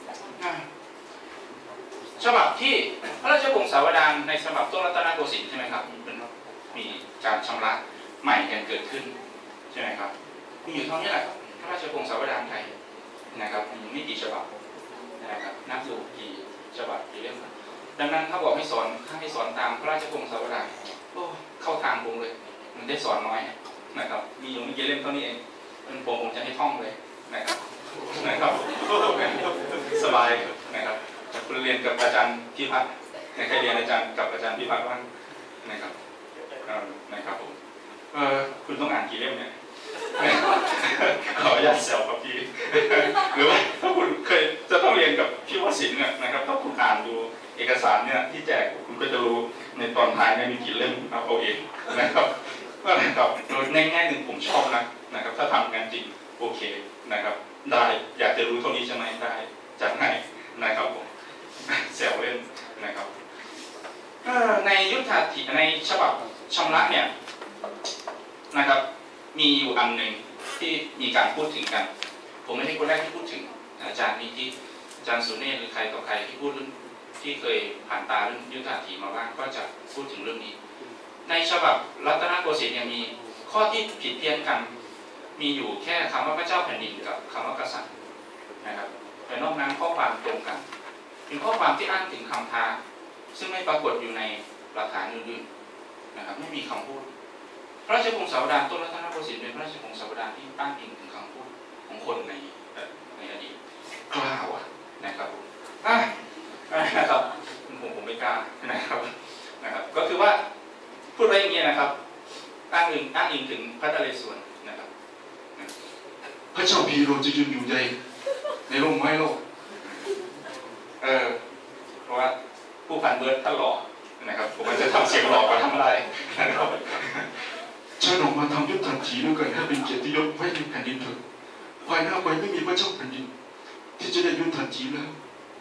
ฉบับที่พระราชวงศ์สาวดารในฉบับต้นรัตนโกสินทร์ใช่ไหมครับมีการชำระใหม่กันเกิดขึ้นใช่ไหมครับมีอยู่เท่านี้แหละพระราชวงศ์สาวดารไทยนะครับมีไม่กี่ฉบับนะครับนับดูกี่ฉบับกี่เล่มดังนั้นถ้าบอกให้สอนตามพระราชวงศ์สาวดารเข้าทางผมเลยมันได้สอนน้อยนะครับมีอยู่ไม่กี่เล่มเท่านี้เองเป็นผมจะให้ท่องเลยนะครับสบายนะครับคุณเรียนกับอาจารย์พิพัฒน์ใครเรียนอาจารย์กับอาจารย์พิพัฒน์บ้างนะครับผมคุณต้องอ่านกี่เล่มเนี่ยขออนุญาตแซวครับพี่หรือว่าถ้าคุณเคยจะต้องเรียนกับพี่วสินทร์นะครับถ้าคุณอ่านดูเอกสารเนี่ยที่แจกคุณก็จะรู้ในตอนท้ายมีกี่เล่มเอาเองนะครับก็นะครับโดยในแง่หนึ่งผมชอบนะครับถ้าทำงานจริงโอเคนะครับได้อยากจะรู้เท่านี้ใช่ไหมได้จัดให้นะครับผมแซวเล่นนะครับในยุทธาธิในฉบับชำระเนี่ยนะครับมีอยู่อันหนึ่งที่มีการพูดถึงกันผมไม่ใช่คนแรกที่พูดถึงอาจารย์นี้ที่อาจารย์สุเนศหรือใครต่อใครที่พูดที่เคยผ่านตาเรื่องยุทธาธิมาบ้างก็จะพูดถึงเรื่องนี้ในฉบับรัตนโกสินทร์ยังมีข้อที่ผิดเพี้ยนกันมีอยู่แค่คำว่าพระเจ้าแผ่นดินกับคำว่ากษัตริย์นะครับแต่นอกนั้นข้อความตรงกันเป็นข้อความที่อ้างถึงคำท้าซึ่งไม่ปรากฏอยู่ในหลักฐานอื่นๆนะครับไม่มีคำพูดพระราชวงศ์สาวดารต้นรัตนโกสินทร์เป็นพระราชวงศ์สาวดารที่อ้างอิงถึงคำพูดของคนในอดีตกล้าว่ะนะครับนะครับผมไม่กล้านะครับก็คือว่าพูดไว้อย่างนี้นะครับอ้างอิงถึงพระนเรศวรนะครับพระเจ้าพีโรจะยืนอยู่ในร่มไม้โลกเพราะว่าผู้พันเบิร์ดท่านหล่อนะครับผมจะทำเสียงหล่อก็ทำได้นะครับฉันออกมาทำยุทธาธิด้วยกันให้เป็นเกียรติยศไว้ในแผ่นดินเถิดภายหน้าไปไม่มีพระเจ้าแผ่นดินที่จะได้ยุทธาธิแล้ว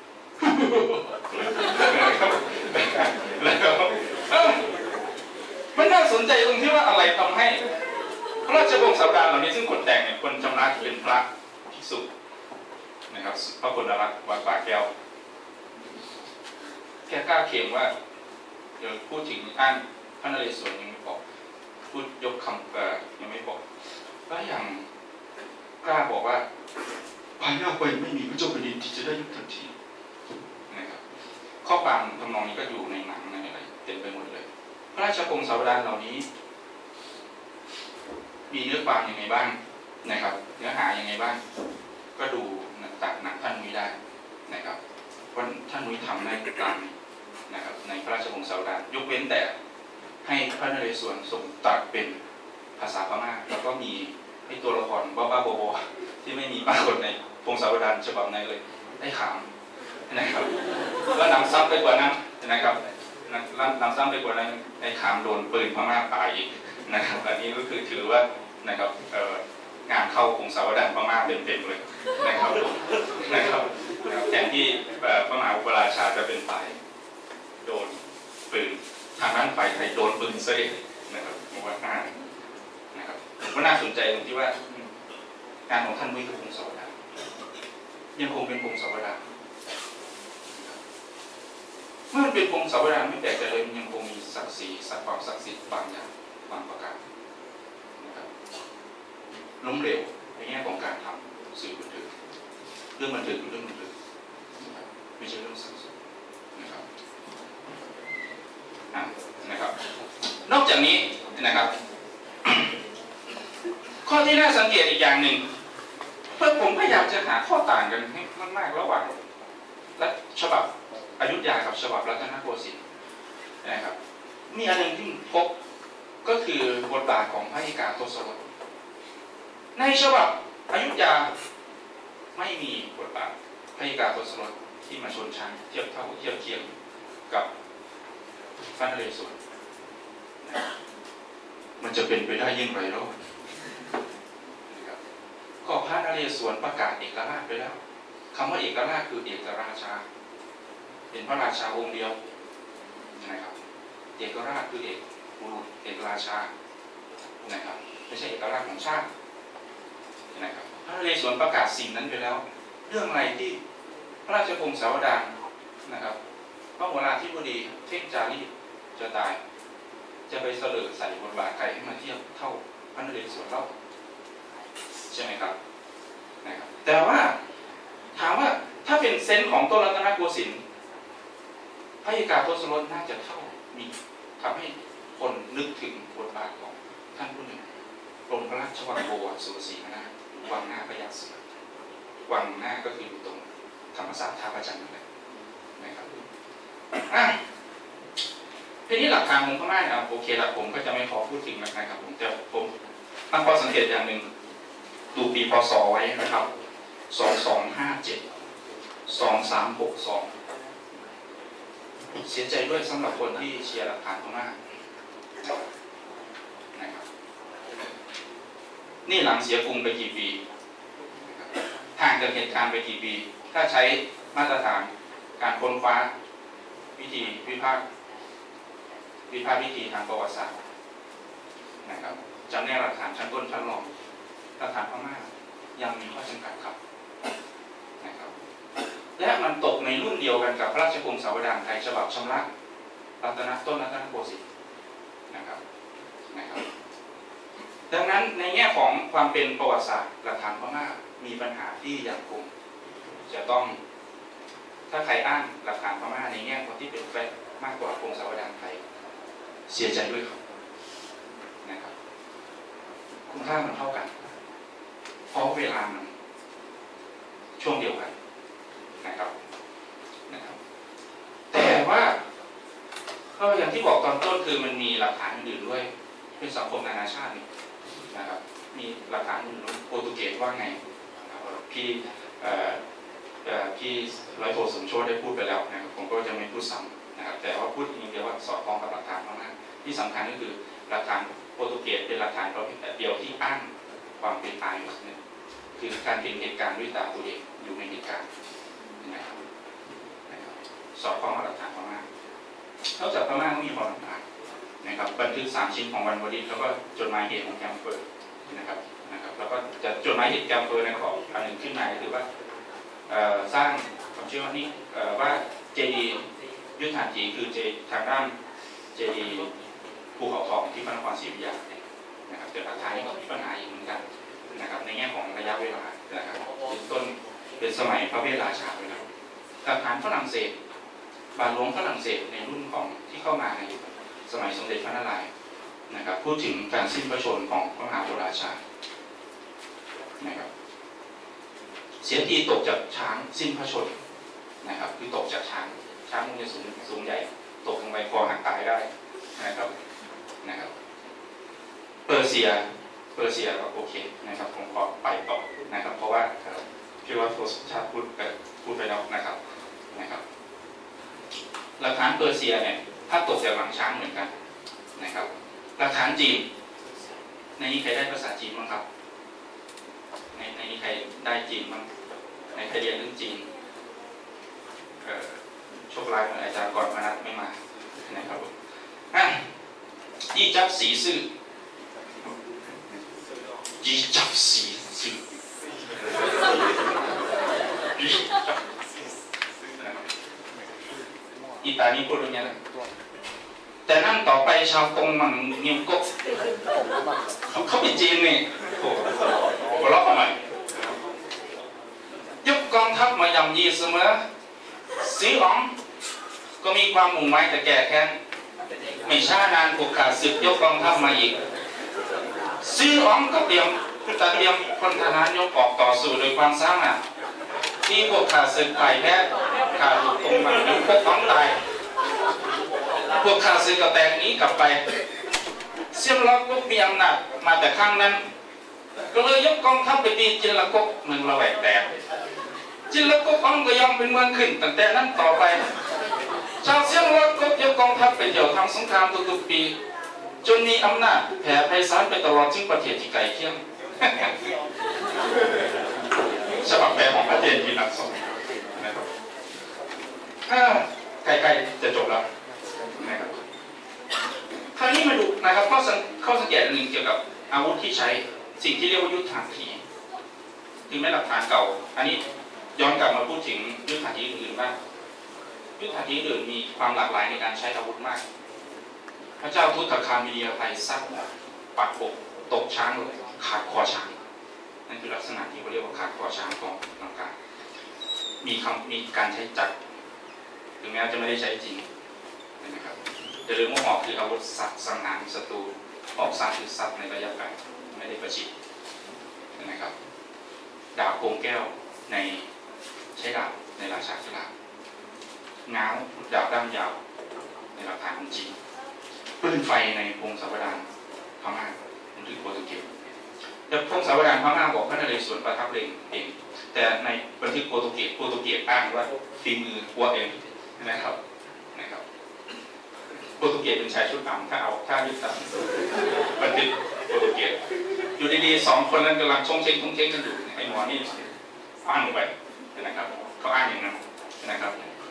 มันน่าสนใจตรงที่ว่าอะไรทำให้พระราชวงศ์สาวดารเหล่านี้ซึ่งคนแต่งเนี่ยคนชำระเป็นพระภิกษุนะครับพระพลรักษ์วัดป่าแก้วแค่กล้าเขียนว่าเดี๋ยวพูดถึงอ้างพระนเรศวรยังไม่พอพูดยกคำยังไม่พอก็อย่างกล้าบอกว่าภายหน้าไปไม่มีพระเจ้าแผ่นดินที่จะได้ยุบทันทีนะครับข้อความทำนองนี้ก็อยู่ในหนังในอะไรเต็มไปหมดเลยพระราชพงศาวดารเหล่านี้มีเนื้อความยังไงบ้างนะครับเนื้อหายังไงบ้างก็ดูจากหนังท่านนุ้ยได้นะครับว่าท่านนุ้ยทำได้ตามนะครับในพระราชพงศาวดารยกเว้นแต่ให้พระนเรศวรทรงตรัสเป็นภาษาพม่าแล้วก็มีให้ตัวละครบ้าๆที่ไม่มีปรากฏในพงศาวดารฉบับไหนเลยได้ขามนะครับแล้วนำซ้ำไปกว่านั้นนะครับนำซ้ำไปกว่านั้นไอ้ขามโดนปืนพม่าตายอีกนะครับอันนี้ก็คือถือว่านะครับงานเข้าพงศาวดารพม่าเต็มๆเลยนะครับแทนที่พระมหาอุปราชาจะเป็นฝ่ายโดนปืนทางนั้นฝ่ายไทยโดนปืนซะเองนะครับว่าน่าสนใจตรงที่ว่างานของท่านนุ้ยคือพงศาวดารยังคงเป็นพงศาวดารเมื่อมันเป็นพงศาวดารไม่แปลกใจเลยมันยังคงมีศักดิ์ศรีความศักดิ์สิทธิ์บางอย่างบางประการนะครับล้มเหลวในแง่ของการทำสื่อบันเทิงเรื่องบันเทิงคือเรื่องบันเทิงไม่ใช่เรื่องศักดิ์สิทธิ์นะครับนอกจากนี้นะครับข้อที่น่าสังเกตอีกอย่างหนึ่งเพื่อผมพยายามจะหาข้อต่างกันให้มากๆระหว่างและฉบับอยุธยากับฉบับรัตนโกสินทร์นะครับมีอันหนึ่งที่พบก็คือบทบาทของพระเอกาทศรถในฉบับอยุธยาไม่มีบทบาทพระเอกาทศรถที่มาชนชั้นเทียบเคียงกับพระนเรศวรมันจะเป็นไปได้ยิ่งไรแล้วก็พระนเรศวรประกาศเอกราชไปแล้วคำว่าเอกราชคือเอกราชาเป็นพระราชาองค์เดียวนะครับเอกราชคือเอกบุรุษเอกราชานะครับไม่ใช่เอกราชของชาตินะครับพระนเรศวรประกาศสิ่งนั้นไปแล้วเรื่องอะไรที่พระราชพงศาวดารนะครับพระโหราธิบดีเท่งจารีจะตายจะไปเสลอใส่บทบาทใครให้มาเทียบเท่าพระนเรศวรเล่าใช่ไหมครับนะครับแต่ว่าถามว่าถ้าเป็นเซนส์ของต้นรัตนโกสินทร์พระเอกาทศรถน่าจะเท่ามีทำให้คนนึกถึงบทบาทของท่านผู้หนึ่งกรมพระราชวังโบวรสุรศรีนะวังหน้าพระยาเสือวังหน้าก็คืออยู่ตรงธรรมศาสตร์ท่าพระจันทร์นั่นแหละนะครับทีนี้หลักฐานของพม่าโอเคละผมก็จะไม่ขอพูดถึงนะครับผมตั้งข้อสังเกตอย่างหนึ่งดูปีพศไว้นะครับ2257 2362เสียใจด้วยสำหรับคนที่เชียร์หลักฐานพม่านะครับนี่หลังเสียกรุงไปกี่ปีห่างจากเหตุการณ์ไปกี่ปีถ้าใช้มาตรฐานการค้นคว้าวิธีวิพากษ์วิธีทางประวัติศาสตร์นะครับจำแนกหลักฐานชั้นต้นชั้นรองหลักฐานพม่ายังมีข้อจำกัดครับนะครับและมันตกในรุ่นเดียวกันกับพระราชพงศาวดารไทยฉบับชำระต้นรัตนโกสินทร์นะครับดังนั้นในแง่ของความเป็นประวัติศาสตร์หลักฐานพม่ามีปัญหาที่ยังคงจะต้องถ้าใครอ้างหลักฐานพม่าในแง่ของที่เป็นแฟกต์มากกว่าพงศาวดารไทยเสียใจด้วยครับนะครับคุณค่ามันเท่ากันเพราะเวลามันช่วงเดียวกันนะครับแต่ว่าก็อย่างที่บอกตอนต้นคือมันมีหลักฐานอื่นด้วยเป็นสังคมนานาชาตินะครับมีหลักฐานอื่นโปรตุเกสว่าไงพี่ร้อยโทสมโชติได้พูดไปแล้วนะครับผมก็จะไม่พูดซ้ำนะครับแต่ว่าพูดอย่างเดียวว่าสอดคล้องกับหลักฐานมากๆที่สำคัญก็คือหลักฐานโปรตุเกสเป็นหลักฐานเดียวที่อ้างความเป็นตายเนี่ยคือการเห็นเหตุการณ์ด้วยตาตัวเองอยู่ในเหตุการณ์นะครับสอดคล้องกับหลักฐานมากๆนอกจากพม่าก็มีความหลักฐานนะครับบันทึก3 ชิ้นของวันวรินทร์แล้วก็จดหมายเหตุของแกมเปิร์นะครับแล้วก็จะจดหมายเหตุแกมเปิร์ในข้ออันหนึ่งขึ้นมาคือว่าสร้างผมเชื่อว่านี่ว่าเจดีย์ยุทธาจีคือทางด้านเจดีย์ภูเขาทองที่พระนครศรีอยุธยานะครับแต่หลักฐานนี้ก็มีปัญหาอีกเหมือนกันนะครับในแง่ของระยะเวลานะครับเป็นต้นเป็นสมัยพระเวทราชาเลยนะหลักฐานฝรั่งเศสบาทหลวงฝรั่งเศสในรุ่นของที่เข้ามาในสมัยสมเด็จพระนารายณ์นะครับพูดถึงการสิ้นพระชนม์ของพระมหาโบราชานะครับเสียทีตกจากช้างสิ้นพระชนม์นะครับคือตกจากช้างมันจะสูงใหญ่ตกลงไปคอหักตายได้นะครับเปอร์เซียก็โอเคนะครับผมขอไปต่อนะครับเพราะว่าพี่ว่าโทสชาติพูดไปแล้วนะครับหลักฐานเปอร์เซียเนี่ยถ้าตกจากหลังช้างเหมือนกันนะครับหลักฐานจีนในนี้ใครได้ภาษาจีนบ้างครับในนี้ใครได้จีนบ้างในใครเรียนเรื่องจีนโชคร้ายเหมือนอาจารย์ก่อนมานัดไม่มานะครับยี่จับสีซื่อยี่จับสีซื่ออีตานี้พูดอย่างนี้นะแต่นั่นต่อไปชาวกงมังเงียบกบเขาเป็นจีนนี่โอ้โหล็อกทำไมยกกองทัพมายำยีเสมอสีอ๋องก็มีความมุ่งหมายแต่แก่แค้นไม่ช้านานผูกขาดศึกยกกองทัพมาอีกสีอ๋องก็เตรียมพลทหารยกออกต่อสู้โดยความสามารถที่พวกขาดศึกฝ่ายแพ้ขาดถูกตรงมันหรือพวกของตายพวกขาดศึกก็แตกนี้กลับไปเสี่ยงล็อกก็มีอำนาจมาแต่ข้างนั้นก็เลยยกกองทัพไปตีจินละกกเมืองละแวกแตกจินละกกอ๋องก็ยอมเป็นเมืองขึ้นตั้งแต่นั้นต่อไปชาวเสี่ยงล็อกก็ยกกองทัพไปเดี่ยวทำสงครามทุกๆปีจนมีอำนาจแผ่ไพศาลไปตลอดถึงประเทศที่ไกลเคียงฉบับแปลของประเทศที่หลักสองนะครับใกล้ๆจะจบแล้วนะครับคราวนี้มาดูนะครับข้อสังเกตหนึ่งเกี่ยวกับอาวุธที่ใช้สิ่งที่เรียกว่ายุทธหัตถีถึงแม้หลักฐานเก่าอันนี้ย้อนกลับมาพูดถึงยุทธหัตถีอื่นบ้างยุทธหัตถีอื่นมีความหลากหลายในการใช้อาวุธมากพระเจ้าทุตคามีเดียไปซัดปักอกตกช้างเลยขาดคอช้างนั่นคือลักษณะที่เขาเรียกว่าขาดคอช้างของลังกามีการใช้จักรถึงแม้จะไม่ได้ใช้จริงนะครับแต่เรื่องหอกคืออาวุธสัตว์สังหารศัตรูหอกสัตว์คือสัตว์ในระยะไกลไม่ได้ประชิดนะครับดาบโกงแก้วในใช้ดาบในราชากีฬาง้าวดาบด้ามยาวในหลักฐานของจีนปืนไฟในพงศาวดารพม่าบันทึกโปรตุเกสแต่พงศาวดารพม่าบอกพระนเรศวรประทับเองแต่ในบันทึกโปรตุเกสอ้างว่าฝีมือหัวเองนะครับโปรตุเกสเป็นชายชุดดำถ้ายึดตามบันทึกโปรตุเกสอยู่ดีๆ2 คนนั้นกำลังชงเชงกันอยู่ไอ้หมอนี่อ้างลงไปนะครับเขาอ้างอย่างนั้นนะครับ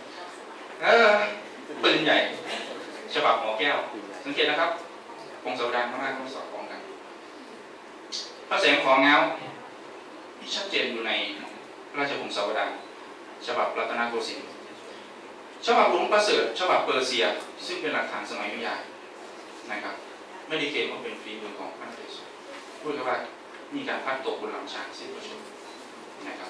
ปืนใหญ่ฉบับหมอแก้วสังเกตนะครับพงศาวดารพม่าเขาสอดคล้องกันพระแสงของเงาที่ชัดเจนอยู่ในราชพงศาวดารฉบับรัตนโกสินทร์ฉบับหลวงประเสริฐฉบับเปอร์เซียซึ่งเป็นหลักฐานสมัยอยุธยานะครับไม่ได้เกณฑ์ว่าเป็นฝีมือของพระนเรศวรพูดกันว่ามีการพัดตกบนหลังช้างสิ้นพระชนม์นะครับ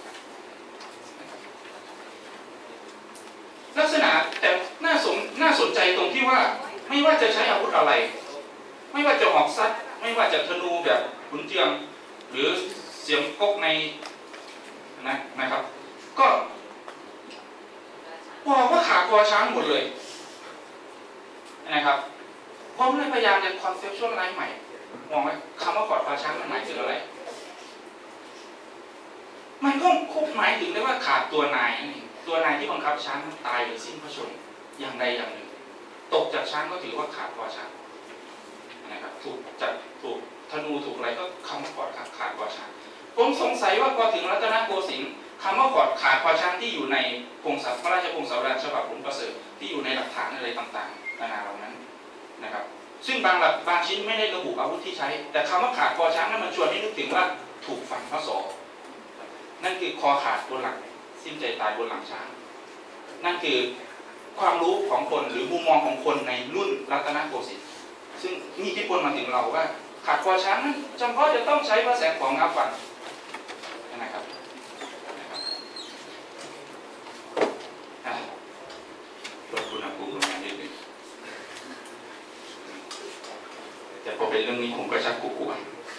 ลักษณะแต่น่าสนใจตรงที่ว่าไม่ว่าจะใช้อาวุธอะไรไม่ว่าจะหอกซัดไม่ว่าจะธนูแบบขุนเจืองหรือเสียมกกในนะครับก็บอกว่าขาคอช้างหมดเลยนะครับผมเลยพยายามจะคอนเซปชวลไลน์ใหม่มองว่าคำว่าขอดคอช้างมันหมายถึงอะไรมันก็คุกหมายถึงได้ว่าขาดตัวนายที่บังคับช้างตายหรือสิ้นพระชนม์อย่างใดอย่างหนึ่งตกจากช้างก็ถือว่าขาดคอช้างนะครับถูกธนูถูกอะไรก็คำว่าขอดขาดคอช้างผมสงสัยว่าพอถึงรัตนโกสินทร์คำว่าขอดขาดคอช้างที่อยู่ในพระราชพงศาวดารฉบับหลวงประเสริฐที่อยู่ในหลักฐานอะไรต่างๆนานาเหล่านั้นนะครับซึ่งบางชิ้นไม่ได้ระบุอาวุธที่ใช้แต่คำว่าขาดคอช้างนั้นมันชวนให้นึกถึงว่าถูกฝังพระศอกนั่นคือคอขาดบนหลังสิ้นใจตายบนหลังช้างนั่นคือความรู้ของคนหรือมุมมองของคนในรุ่นรัตนโกสินทร์ซึ่งมีอิทธิพลมาถึงเราว่าขาดคอช้างนั้นจำเพาะจะต้องใช้พระแสงของเงาฟันเป็นเรื่องนี้ผมก็ชักกลัว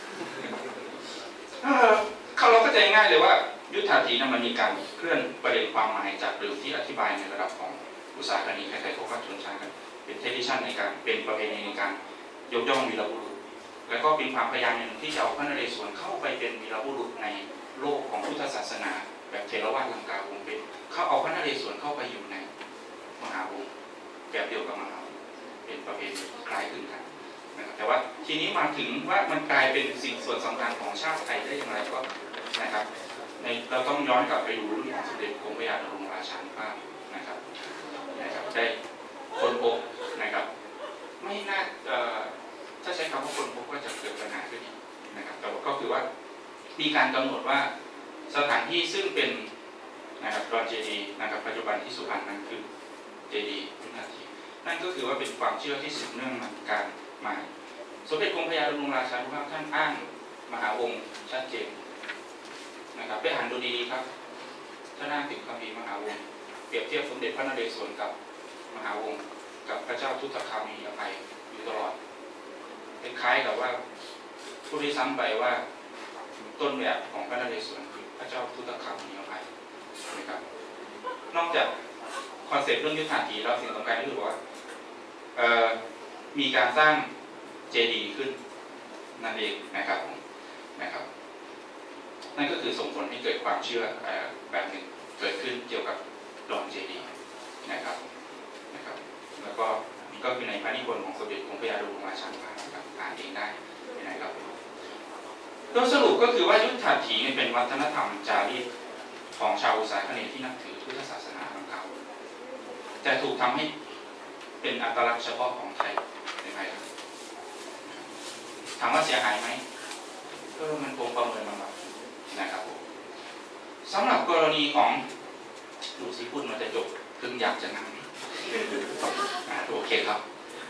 เราเข้าใจง่ายเลยว่ายุทธาถีนั้นมันมีการเคลื่อนประเด็นความหมายจากเดิมที่อธิบายในระดับของอุตสาหกรรมใครๆเขาก็ชนชั้นกันเป็นเทดิชันในการเป็นประเพณีในการยกย่องวีรบุรุษและก็เป็นความพยายามหนึ่งที่จะเอาพระนเรศวรเข้าไปเป็นวีรบุรุษในโลกของพุทธศาสนาแบบเทรวาสลังกาวงศ์เป็นเขาเอาพระนเรศวรเข้าไปอยู่ในมหาวงศ์แบบเดียวกับมหาวงศ์เป็นประเพณีคล้ายคลึงกันนะครับแต่ว่าทีนี้มาถึงว่ามันกลายเป็นสิ่งส่วนสำคัญของชาติไทยได้อย่างไรก็นะครับเราต้องย้อนกลับไปดูรุ่นของสมเด็จกรมพระยาดำรงราชานุภาพนะครับได้คนพบนะครับไม่น่าถ้าใช้คำว่าคนพบก็จะเกิดปัญหาขึ้นนะครับแต่ก็คือว่ามีการกำหนดว่าสถานที่ซึ่งเป็นนะครับดอนเจดีนะครับปัจจุบันที่สุพรรณนั้นคือเจดียุทธาถีนั่นก็คือว่าเป็นความเชื่อที่สืบเนื่องมาการมาสมเด็จกรมพระยาดำรงราชานุภาพท่านอ้างมหาวงศ์ชัดเจนนะครับไปอ่านดูดีๆครับท่านอ้างถึงคำพีมหาวงศ์เปรียบเทียบสมเด็จพระนเรศวรกับมหาวงศ์กับพระเจ้าทุตคามีอภัยอยู่ตลอดเป็นคล้ายกับว่าผู้ที่ซ้ำไปว่าต้นแบบของพระนเรศวรคือพระเจ้าทุตคามีอภัยนะครับนอกจากคอนเซ็ปต์เรื่องยุทธาถีแล้วสิ่งสำคัญก็คือว่ามีการสร้างเจดีย์ขึ้นนั่นเองนะครับนั่นก็คือส่งผลให้เกิดความเชื่อแบบหนึ่งเกิดขึ้นเกี่ยวกับดอนเจดีย์นะครับแล้วก็นี่ก็คือในพระนิพนธ์ของสมเด็จกรมพระยาดำรงราชานุภาพนะครับอ่านเองได้นะครับโดยสรุปก็คือว่ายุทธาถีเป็นวัฒนธรรมจารีตของชาวอุตสาหกรรมที่นับถือพุทธศาสนาของเขาแต่ถูกทำให้เป็นอัตลักษณ์เฉพาะของไทยในไทยถามว่าเสียหายไหมมันคงประเมินมานะครับสำหรับกรณีของดูสิพูดมันจะจบถึงอยากจะนั่งโอเคครับ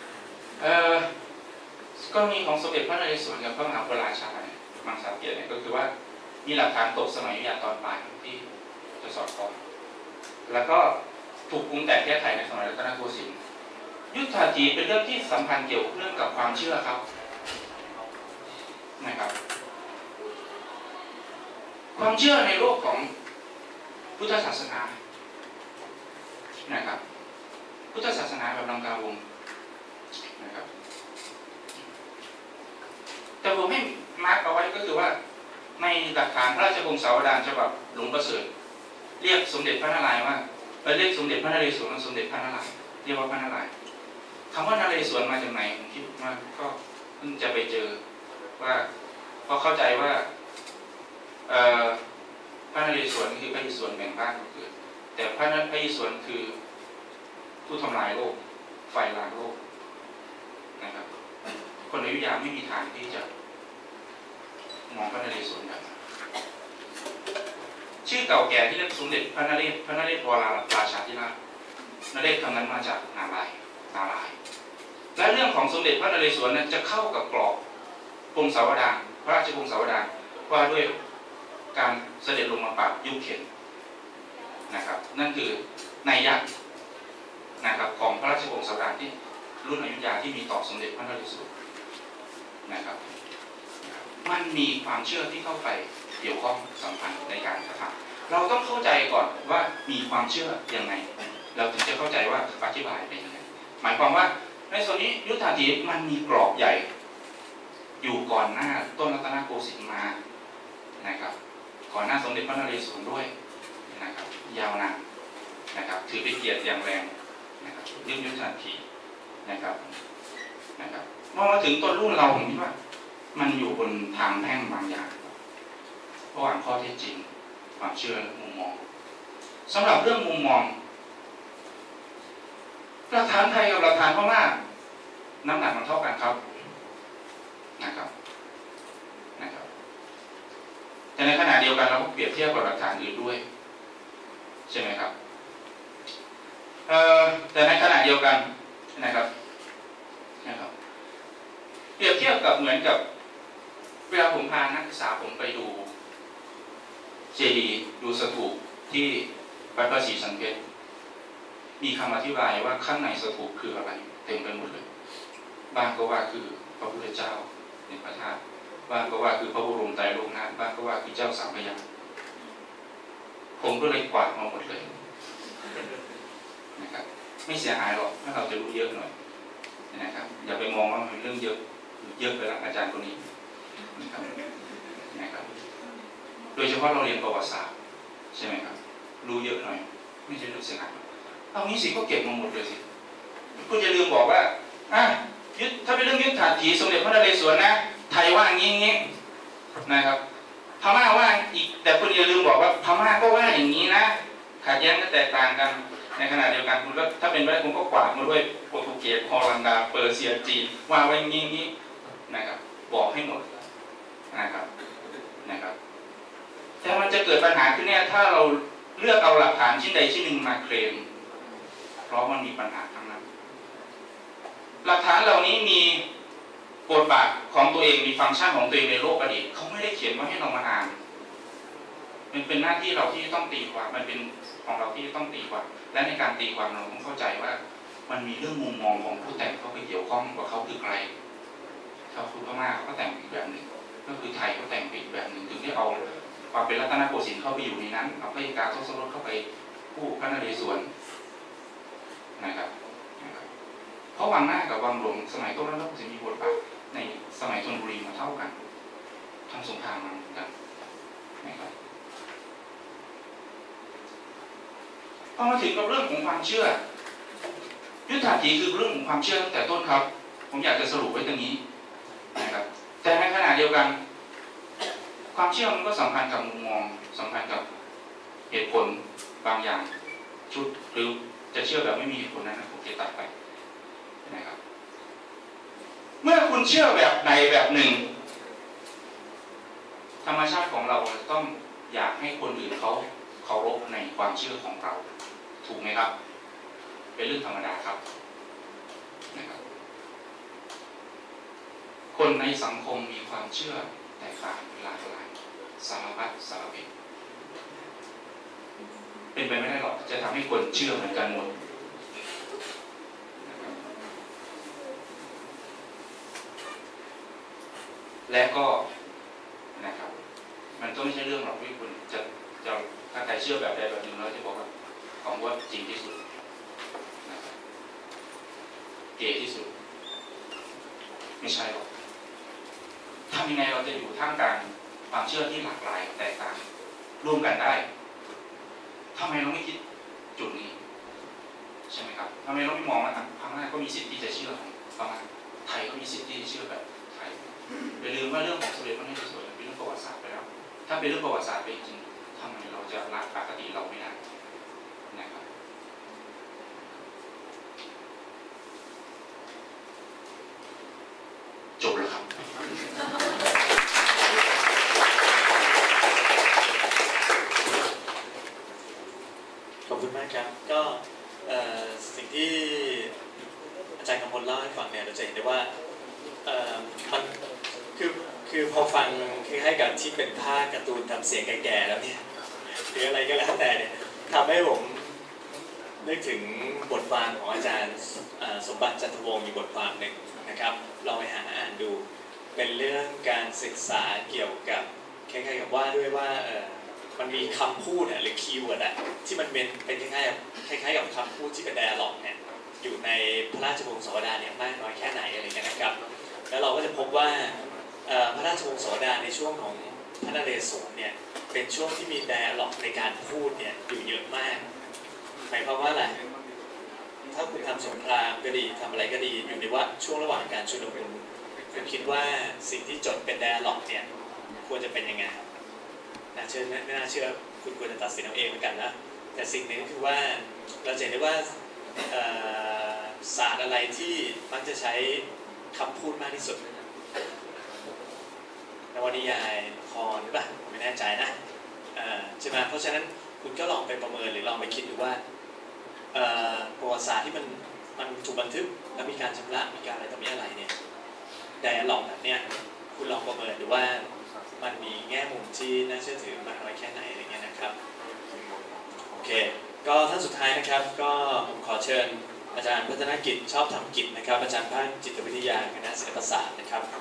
กรณีของสมเด็จพระนเรศวรกับพระมหาราชามังสาเกียรติเนี่ยก็คือว่ามีหลักฐานตกสมัยอยุธยาตอนปลายที่จะสอดคล้องแล้วก็ถูกปรุงแต่งแก้ไขในสมัยรัตนโกสินทร์ยุทธาถีเป็นเรื่องที่สัมพันธ์เกี่ยวเรื่องกับความเชื่อครับนะครับความเชื่อในโลกของพุทธศาสนานะครับพุทธศาสนาแบบลังกาวงศ์นะครับแต่ผมให้มาร์กเอาไว้ก็คือว่าในหลักฐานพระราชวงศ์สาวดารฉบับหลวงประเสริฐเรียกสมเด็จพระนารายณ์ว่าเรียกสมเด็จพระนเรศวรและสมเด็จพระนารายณ์เรียกว่าพระนารายณ์คำว่านเรศวรมาจากไหนผมคิดว่าก็เพิ่งจะไปเจอว่าพอเข้าใจว่าพระนเรศวรคือพระอิศวรแบ่งบ้านเกิดแต่พระอิศวรคือผู้ทำลายโลกไฟล้างโลกนะครับคนอยุธยาไม่มีทางที่จะมองพระนเรศวรแบบชื่อเก่าแก่ที่เรียกสมเด็จพระนเรศวรราชาธิราชนเรศคำนั้นมาจากนารายณ์และเรื่องของสมเด็จพระนเรศวรนั้นจะเข้ากับกรอบพงศาวดารพระราชวงศ์สาวดารว่าด้วยการเสด็จลงมาปราบยุคเข็นนะครับนั่นคือนัยยะนะครับของพระราชวงศ์สาวดารที่รุ่นอยุธยาที่มีต่อสมเด็จพระนเรศวรนะครับมันมีความเชื่อที่เข้าไปเกี่ยวข้องสัมพันธ์ในการกระทำเราต้องเข้าใจก่อนว่ามีความเชื่อยังไงเราถึงจะเข้าใจว่าอธิบายเป็นยังไงหมายความว่าในส่วนนี้ยุทธาถีมันมีกรอบใหญ่อยู่ก่อนหน้าต้นรัตนโกสินทร์มานะครับก่อนหน้าสมเด็จพระนเรศวรด้วยนะครับยาวนานนะครับถือเป็นเกียรติอย่างแรงนะครับยุทธาถีนะครับเมื่อมาถึงต้นรุ่นเราผมคิดว่ามันอยู่บนทางแพ่งบางอย่างระหว่างข้อเท็จจริงความเชื่อมุมมองสำหรับเรื่องมุมมองหลักฐานไทยกับหลักฐานพม่าน้ำหนักมันเท่ากันครับนะครับแต่ในขณะเดียวกันเราก็เปรียบเทียบกับหลักฐานอื่นด้วยใช่ไหมครับแต่ในขณะเดียวกันนะครับเปรียบเทียบกับเหมือนกับเวลาผมพานักศึกษาผมไปดูเจดีย์ดูสถูปที่วัดพระศรีสันเพชรมีคำอธิบายว่าข้างในสถูปคืออะไรเต็มไปหมดเลยบางก็ว่าคือพระพุทธเจ้าเป็นพระธาตุบ้างก็ว่าคือพระบรมไตรโลกนาถบ้างก็ว่าคือเจ้าสามพระยาผมก็เลยกวาดมาหมดเลยนะครับไม่เสียหายหรอกถ้าเราจะรู้เยอะหน่อยนะครับอย่าไปมองว่าเป็นเรื่องเยอะไปแล้วอาจารย์คนนี้นะครับโดยเฉพาะเราเรียนประวัติศาสตร์ใช่ไหมครับรู้เยอะหน่อยไม่ใช่รู้เสียหายเอางี้สิก็เก็บมาหมดเลยสิคุณอย่าลืมบอกว่าถ้าเป็นเรื่องยุทธถาถีสมเด็จพระนเรศวรนะไทยว่างี้นะครับพม่าว่าอีกแต่คุณอย่าลืมบอกว่าพม่าก็ว่าอย่างนี้นะขัดแย้งก็แตกต่างกันในขณะเดียวกันคุณก็ถ้าเป็นไปได้คุณก็กวาดมาด้วยโปรตุเกสฮอลันดาเปอร์เซียจีนว่าไว้อย่างนี้นะครับบอกให้หมดนะครับแต่มันจะเกิดปัญหาขึ้นเนี่ยถ้าเราเลือกเอาหลักฐานชิ้นใดชิ้นหนึ่งมาเคลมเพราะมันมีปัญหาทั้งนั้นหลักฐานเหล่านี้มีบทบาทของตัวเองมีฟังก์ชันของตัวเองในโลกอดีตเขาไม่ได้เขียนไว้ให้เรามาอ่านมันเป็นหน้าที่เราที่ต้องตีความมันเป็นของเราที่ต้องตีความและในการตีความเราต้องเข้าใจว่ามันมีเรื่องมุมมองของผู้แต่งเข้าไปเกี่ยวข้องว่าเขาคือใครเขาคือพม่าเขาก็แต่งอีกแบบหนึ่งก็คือไทยเขาแต่งอีกแบบหนึ่งถึงได้เอาความเป็นรัตนโกสินทร์เข้าไปอยู่ในนั้นเอาพระเอกาทศรถเข้าไปผู้พระนเรศวรนะครับเพราะวังหน้ากับวังหลวงสมัยต้นรัตนโกสินทร์มีบทบาทในสมัยธนบุรีมาเท่ากันทำสงครามมาเหมือนกันนะครับพอมาถึงกับเรื่องของความเชื่อยุทธาถีคือเรื่องของความเชื่อตั้งแต่ต้นครับผมอยากจะสรุปไว้ตรงนี้นะครับแต่ในขณะเดียวกันความเชื่อมันก็สัมพันธ์กับมุมมองสัมพันธ์กับเหตุผลบางอย่างชุดหรือจะเชื่อแบบไม่มีเหตุผลนั้นผมจะตัดไปนะครับเมื่อคุณเชื่อแบบใดแบบหนึ่งธรรมชาติของเราต้องอยากให้คนอื่นเขาเคารพในความเชื่อของเราถูกไหมครับเป็นเรื่องธรรมดาครับนะครับคนในสังคมมีความเชื่อแตกต่างหลากหลายสารพัดสารพัดเป็นไปไม่ได้หรอกจะทำให้คนเชื่อเหมือนกันหมดและก็นะครับมันก็ไม่ใช่เรื่องหรอกที่คุณจะถ้าใครเชื่อแบบใดแบบหนึ่งเราจะบอกว่าของว่าจริงที่สุดนะครับเก๋ที่สุดไม่ใช่หรอกทำยังไงเราจะอยู่ท่ามกลางความเชื่อที่หลากหลายแตกต่างร่วมกันได้ทำไมเราไม่คิดจุดนี้ใช่ไหมครับทำไมเราไม่มองว่าพม่าก็มีสิทธิ์ที่จะเชื่อของพม่าไทยก็มีสิทธิ์ที่จะเชื่อแบบไทยอย่าลืมว่าเรื่องของสมเด็จพระนเรศวรเป็นเรื่องประวัติศาสตร์ไปแล้วถ้าเป็นเรื่องประวัติศาสตร์ไปจริงทำไมเราจะละปกติเราไม่ได้นะครับจบแล้วครับขอบคุณมากครับก็สิ่งที่อาจารย์กำพลเล่าให้ฟังเนี่ยเราจะเห็นได้ว่ามันคือพอฟังคล้ายๆกับที่เป็นภาพการ์ตูนทำเสียงแก่ๆแล้วเนี่ยหรืออะไรก็แล้วแต่เนี่ยทำให้ผมนึกถึงบทความของอาจารย์สมบัติจันทวงศ์มีบทความหนึ่งนะครับลองไปหาอ่านดูเป็นเรื่องการศึกษาเกี่ยวกับคล้ายๆกับว่าด้วยว่ามันมีคำพูดหรือคีย์เวิร์ดที่มันเป็นคล้ายๆกับคำพูดที่เป็นไดอะล็อกเนี่ยอยู่ในพระราชวงศ์โสดาเนี่ยมากน้อยแค่ไหนอะไรเงี้ยนะครับแล้วเราก็จะพบว่าพระราชวงศ์โสดาในช่วงของพระนเรศวรเนี่ยเป็นช่วงที่มีไดอะล็อกในการพูดเนี่ยอยู่เยอะมากหมายความว่าอะไรถ้าคุณทำสงครามก็ดีทำอะไรก็ดีอยู่ในว่าช่วงระหว่างการชุลมุนคุณคิดว่าสิ่งที่จดเป็นไดอะล็อกเนี่ยควรจะเป็นยังไงน่าเชื่อไม่น่าเชื่อคุณควรจะตัดสินเอาเองเหมือนกันนะแต่สิ่งหนึ่งคือว่าเราเห็นได้ว่าศาสตร์อะไรที่มักจะใช้คำพูดมากที่สุดนวนิยายละครหรือเปล่าไม่แน่ใจนะใช่ไหมเพราะฉะนั้นคุณก็ลองไปประเมินหรือลองไปคิดดูว่าประวัติศาสตร์ที่มันถูกบันทึกแล้วมีการชำระมีการอะไรต่อมีอะไรเนี่ยไดอะล็อกแบบเนี้ยคุณลองประเมินดูว่ามันมีแง่มุมที่น่าเชื่อถือมากน้อยแค่ไหนอะไรเงี้ยนะครับโอเคก็ท่านสุดท้ายนะครับก็ผมขอเชิญอาจารย์พัฒนกิจชอบทำกิจนะครับอาจารย์ภาคจิตวิทยาคณะศิลปศาสตร์นะครับ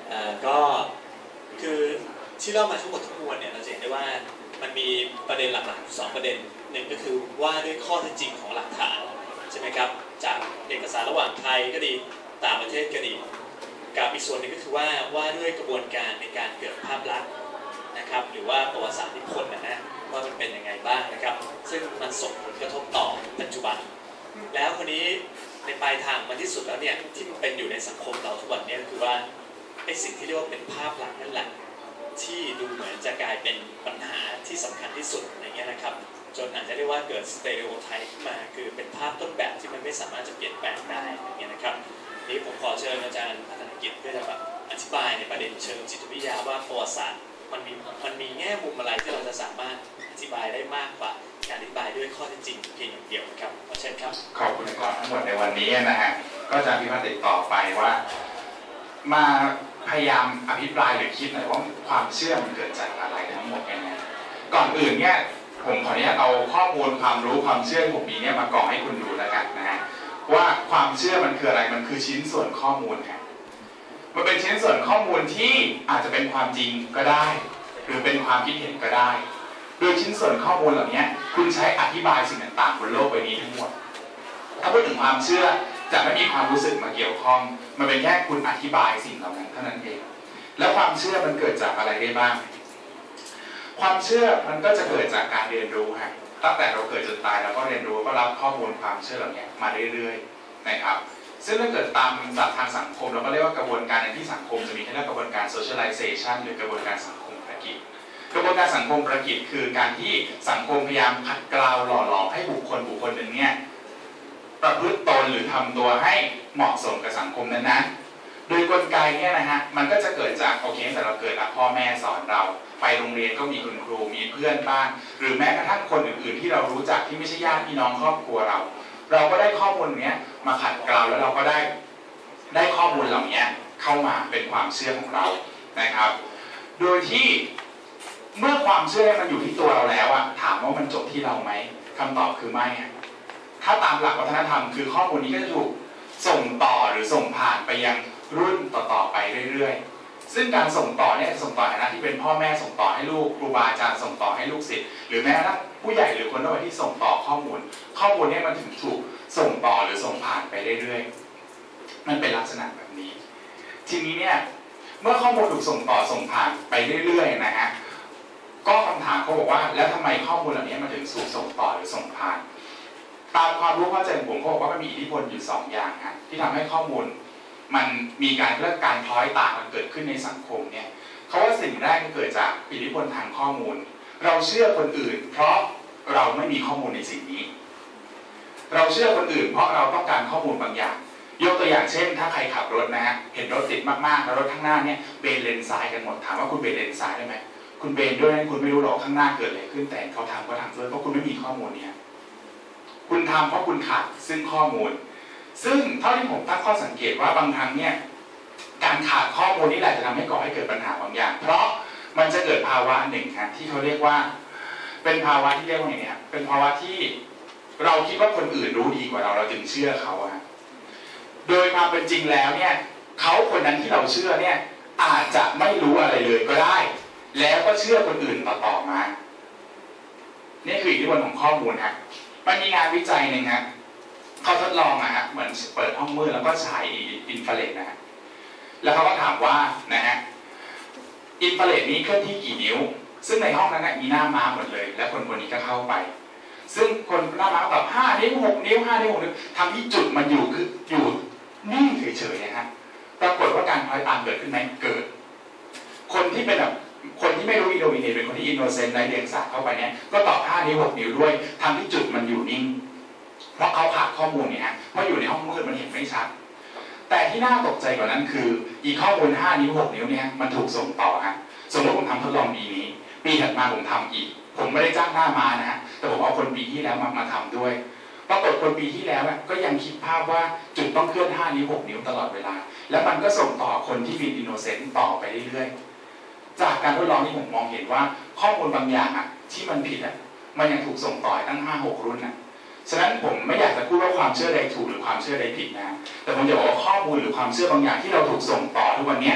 ก็คือที่เล่ามาทั้งหมดทั้งมวลเนี่ยเราจะเห็นได้ว่ามันมีประเด็นหลักๆ2ประเด็นหนึ่งก็คือว่าด้วยข้อเท็จจริงของหลักฐานใช่ไหมครับจากเอกสารระหว่างไทยก็ดีต่างประเทศก็ดีกับอีกส่วนหนึ่งก็คือว่าด้วยกระบวนการในการเกิดภาพลักษณ์นะครับหรือว่าประวัติศาสตร์นิพนธ์นะว่ามันเป็นยังไงบ้างนะครับซึ่งมันส่งผลกระทบต่อปัจจุบันแล้วคนนี้ในปลายทางมันที่สุดแล้วเนี่ยที่มันเป็นอยู่ในสังคมเราทุกวันนี้คือว่าไอ้สิ่งที่เรียกว่าเป็นภาพลักษณ์นั่นแหละที่ดูเหมือนจะกลายเป็นปัญหาที่สำคัญที่สุดอย่างเงี้ยนะครับจนอาจจะเรียกว่าเกิดสเตอริโอไทป์ขึ้นมาคือเป็นภาพต้นแบบที่มันไม่สามารถจะเปลี่ยนแปลงได้อย่างเงี้ยนะครับนี่ผมขอเชิญอาจารย์พัฒนกิจเพื่อจะแบบอธิบายในประเด็นเชิงจิตวิทยาว่าประวัติศาสตร์มันมีแง่มุมอะไรที่เราจะสามารถอธิบายได้มากกว่าการอธิบายด้วยข้อเท็จจริงเพียงอย่างเดียวครับขอเชิญครับขอบคุณครับทั้งหมดในวันนี้นะฮะก็จะพิพากษาติดต่อไปว่ามาพยายามอภิปรายหรือคิดหน่อยว่าความเชื่อมันเกิดจากอะไรทั้งหมดยังไงก่อนอื่นเนี่ยผมขออนุญาตเอาข้อมูลความรู้ความเชื่อที่ผมมีเนี่ยมากรองให้คุณดูแล้วกันนะฮะว่าความเชื่อมันคืออะไรมันคือชิ้นส่วนข้อมูลครับมันเป็นชิ้นส่วนข้อมูลที่อาจจะเป็นความจริงก็ได้หรือเป็นความคิดเห็นก็ได้โดยชิ้นส่วนข้อมูลเหล่านี้คุณใช้อธิบายสิ่งต่างๆบนโลกใบนี้ทั้งหมดถ้าพูดถึงความเชื่อจะไม่มีความรู้สึกมาเกี่ยวข้องมันเป็นแค่คุณอธิบายสิ่งเหล่านั้นเท่านั้นเองแล้วความเชื่อมันเกิดจากอะไรได้บ้างความเชื่อมันก็จะเกิดจากการเรียนรู้ฮะตั้งแต่เราเกิดจนตายเราก็เรียนรู้ก็รับข้อมูลความเชื่อเหล่านี้มาเรื่อยๆนะครับซึ่งถ้าเกิดตามศัพท์ทางสังคมเราก็เรียกว่ากระบวนการในที่สังคมจะมีที่เรียกกระบวนการ socialization หรือกระบวนการสังคมประกิจกระบวนการสังคมประกิจคือการที่สังคมพยายามขัดเกลาหล่อหลอมให้บุคคลหนึ่งเนี่ยประพฤติตนหรือทำตัวให้เหมาะสมกับสังคมนั้นๆโดยกลไกเนี่ยนะฮะมันก็จะเกิดจากโอเคแต่เราเกิดพ่อแม่สอนเราไปโรงเรียนก็มีคุณครูมีเพื่อนบ้านหรือแม้กระทั่งคนอื่นๆที่เรารู้จักที่ไม่ใช่ญาติพี่น้องครอบครัวเราก็ได้ข้อมูลนี้มาขัดเกลาแล้วเราก็ได้ข้อมูลเหล่านี้เข้ามาเป็นความเชื่อของเรานะครับโดยที่เมื่อความเชื่อมันอยู่ที่ตัวเราแล้วอะถามว่ามันจบที่เราไหมคำตอบคือไม่ถ้าตามหลักวัฒนธรรมคือข้อมูลนี้ก็จะถูกส่งต่อหรือส่งผ่านไปยังรุ่นต่อๆไปเรื่อยๆซึ่งการส่งต่อเนี่ยส่งต่อในฐานะที่เป็นพ่อแม่ส่งต่อให้ลูกครูบาอาจารย์ส่งต่อให้ลูกศิษย์หรือแม้กระทั่งผู้ใหญ่หรือคนทั่วไปที่ส่งต่อข้อมูลเนี่ยมันถึงถูกส่งต่อหรือส่งผ่านไปเรื่อยๆมันเป็นลักษณะแบบนี้ทีนี้เนี่ยเมื่อข้อมูลถูกส่งต่อส่งผ่านไปเรื่อยๆนะฮะก็คำถามเขาบอกว่าแล้วทำไมข้อมูลเหล่านี้มันถึงถูกส่งต่อหรือส่งผ่านตามความรู้เข้าใจของผมเขาบอกว่ามันมีอิทธิพลอยู่2อย่างฮะที่ทำให้ข้อมูลมันมีการเรื่องการคล้อยตามมันเกิดขึ้นในสังคมเนี่ยเขาว่าสิ่งแรกที่เกิดจากอิทธิพลทางข้อมูลเราเชื่อคนอื่นเพราะเราไม่มีข้อมูลในสิ่งนี้เราเชื่อคนอื่นเพราะเราต้องการข้อมูลบางอย่างยกตัวอย่างเช่นถ้าใครขับรถนะฮะเห็นรถติดมากๆแล้วรถข้างหน้าเนี่ยเบนเลนซ้ายกันหมดถามว่าคุณเบนเลนซ้ายได้ไหมคุณเบนด้วยนั้นคุณไม่รู้หรอกข้างหน้าเกิดอะไรขึ้นแต่เขาทำก็ทำด้วยเพราะคุณไม่มีข้อมูลเนี่ยคุณทำเพราะคุณขาดซึ่งข้อมูลซึ่งเท่าที่ผมตั้งข้อสังเกตว่าบางครั้งเนี่ยการขาดข้อมูลนี่แหละจะทำให้ก่อให้เกิดปัญหาบางอย่างเพราะมันจะเกิดภาวะหนึ่งครับที่เขาเรียกว่าเป็นภาวะที่เรียกว่าอย่างนี้ครับเป็นภาวะที่เราคิดว่าคนอื่นรู้ดีกว่าเราจึงเชื่อเขาอะโดยความเป็นจริงแล้วเนี่ยเขาคนนั้นที่เราเชื่อเนี่ยอาจจะไม่รู้อะไรเลยก็ได้แล้วก็เชื่อคนอื่นต่อมานี่คืออิทธิพลของข้อมูลฮะมันมีงานวิจัยหนึ่งฮะเขาทดลองนะฮะเหมือนเปิดห้องมืดแล้วก็ฉายอินฟราเรดนะฮะแล้วเขาก็ถามว่านะฮะอินฟราเรดนี้เคลื่อนที่กี่นิ้วซึ่งในห้องนั้นมีหน้าม้าหมดเลยและคนนี้ก็เข้าไปซึ่งคนหน้าม้าตอบ5 นิ้ว 6 นิ้ว 5 นิ้ว 6 นิ้วทำที่จุดมันอยู่คืออยู่นิ่งเฉยๆนะฮะปรากฏว่าการคล้อยตามเกิดขึ้นไหมเกิดคนที่เป็นแบบคนที่ไม่รู้อินโดมิเนตเป็นคนที่อินโนเซนต์ไร้เดียงสาเข้าไปเนี่ยก็ตอบ5 นิ้ว 6 นิ้วด้วยทำที่จุดมันอยู่นิ่งเพราะเขาขาดข้อมูลเนี่ยฮะเพราะอยู่ในห้องมืดมันเห็นไม่ชัดแต่ที่น่าตกใจกว่านั้นคืออีกข้อมูล5 นิ้ว 6 นิ้วเนี่ยมันถูกส่งต่อฮะสมมติผมทำทดลองปีนี้ปีถัดมาผมทำอีกผมไม่ได้จ้างหน้ามานะฮะแต่ผมเอาคนปีที่แล้วมาทำด้วยปรากฏคนปีที่แล้วก็ยังคิดภาพว่าจุดต้องเคลื่อน5 นิ้ว 6 นิ้วตลอดเวลาแล้วมันก็ส่งต่อคนที่มีอินโนเซนต์ต่อไปเรื่อยๆจากการทดลองที่ผมมองเห็นว่าข้อมูลบางอย่างที่มันผิดมันยังถูกส่งต่อตั้ง 5-6 รุ่นฉะนั้นผมไม่อยากจะพูดว่าความเชื่อใดถูกหรือความเชื่อใดผิดนะแต่ผมจะบอกว่าข้อมูลหรือความเชื่อบางอย่างที่เราถูกส่งต่อทุกวันนี้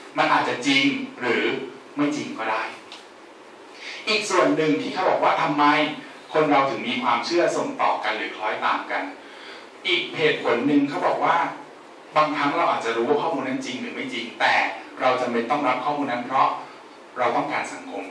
มันอาจจะจริงหรือไม่จริงก็ได้อีกส่วนหนึ่งที่เขาบอกว่าทำไมคนเราถึงมีความเชื่อส่งต่อกันหรือคล้อยตามกันอีกเหตุผลหนึ่งเขาบอกว่าบางครั้งเราอาจจะรู้ว่าข้อมูลนั้นจริงหรือไม่จริงแต่เราจำเป็นต้องรับข้อมูลนั้นเพราะเราต้องการสังคม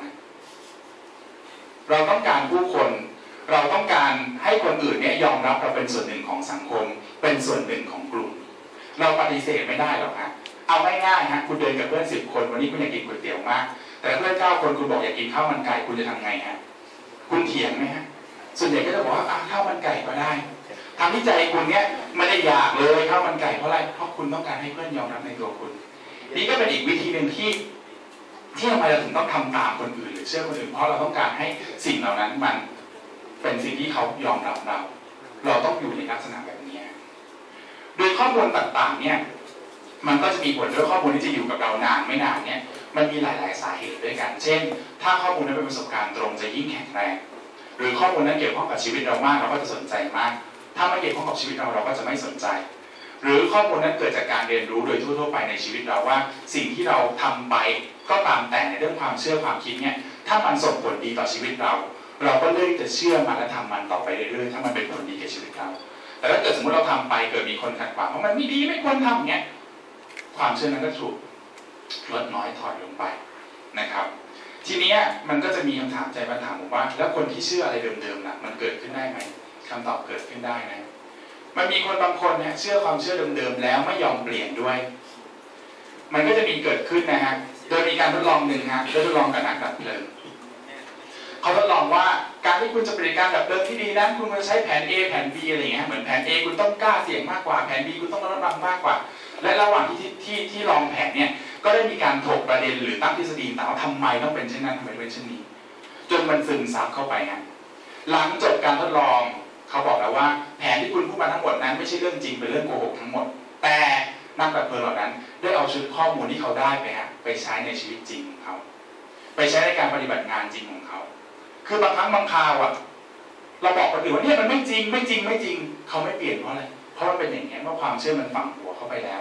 เราต้องการผู้คนเราต้องการให้คนอื่นเนี่ยยอมรับเราเป็นส่วนหนึ่งของสังคมเป็นส่วนหนึ่งของกลุ่มเราปฏิเสธไม่ได้หรอกฮะเอาง่ายๆฮะคุณเดินกับเพื่อน10 คนวันนี้คุณอยากกินก๋วยเตี๋ยวมากแต่เพื่อน9 คนคุณบอกอยากกินข้าวมันไก่คุณจะทำไงฮะคุณเถียงไหมฮะส่วนใหญ่ก็จะบอกว่าข้าวมันไก่ก็ได้ทางที่ใจคุณเนี่ยไม่ได้อยากเลยข้าวมันไก่เพราะอะไรเพราะคุณต้องการให้เพื่อนยอมรับในตัวคุณนี่ก็เป็นอีกวิธีหนึ่งที่ทำไมเราถึงต้องทำตามคนอื่นหรือเชื่อคนอื่นเพราะเราต้องการให้สิ่งเหล่านั้นมันเป็นสิ่งที่เขายอมรับเราต้องอยู่ในลักษณะแบบนี้โดยข้อมูลต่างๆเนี่ยมันก็จะมีผลด้วยข้อมูลที่จะอยู่กับเรานานไม่นานเนี่ยมันมีหลายๆสาเหตุด้วยกันเช่นถ้าข้อมูลนั้นเป็นประสบการณ์ตรงจะยิ่งแข็งแรงหรือข้อมูลนั้นเกี่ยวข้องกับชีวิตเรามากเราก็จะสนใจมากถ้าไม่เกี่ยวข้องกับชีวิตเราก็จะไม่สนใจหรือข้อมูลนั้นเกิดจากการเรียนรู้โดยทั่วๆไปในชีวิตเราว่าสิ่งที่เราทำไปก็ตามแต่ในเรื่องความเชื่อความคิดเนี่ยถ้ามันส่งผลดีต่อชีวิตเราก็เลือกจะเชื่อมันและทำมันต่อไปเรื่อยๆถ้ามันเป็นผลดีกับชีวิตเราแต่ถ้าเกิดสมมติเราทำไปเกิดมีคนขัดขวางเพราะมันไม่ดีไม่ควรทำอย่างเงี้ยความเชื่อนั้นก็ถูกลดน้อยถอยลงไปนะครับทีนี้มันก็จะมีคำถามใจมาถามผมว่าแล้วคนที่เชื่ออะไรเดิมๆน่ะมันเกิดขึ้นได้ไหมคำตอบเกิดขึ้นได้นะมันมีคนบางคนเนี่ยเชื่อความเชื่อเดิมๆแล้วไม่ยอมเปลี่ยนด้วยมันก็จะมีเกิดขึ้นนะฮะโดยมีการทดลองหนึ่งฮะทดลองกับนักดับเพลิงเขาทดลองว่าการที่คุณจะปฏิบัติการดับเพลิงที่ดีนั้นคุณควรใช้แผน A แผน B อะไรอย่างเงี้ยเหมือนแผน A คุณต้องกล้าเสี่ยงมากกว่าแผน B คุณต้องระวังมากกว่าและระหว่างที่ลองแผนเนี่ยก็ได้มีการถกประเด็นหรือตั้งทฤษฎีต่างว่าทำไมต้องเป็นเช่นนั้นทำไมเป็นเช่นนี้จนมันซึมซับเข้าไปฮะหลังจบการทดลองเขาบอกแล้วว่าแผนที่คุณพูดมาทั้งหมดนั้นไม่ใช่เรื่องจริงเป็นเรื่องโกหกทั้งหมดแต่นักดับเพลิงเหล่านั้นได้เอาชุดข้อมูลที่เขาได้ไปใช้ในชีวิตจริงของเขาไปใช้ในการปฏิบัติงานจริงของเขาคือบางครั้งบางคราวเราบอกคนอื่นว่าเนี่ยมันไม่จริงเขาไม่เปลี่ยนเพราะอะไรเพราะมันเป็นอย่างนี้ว่าความเชื่อมันฝังหัวเข้าไปแล้ว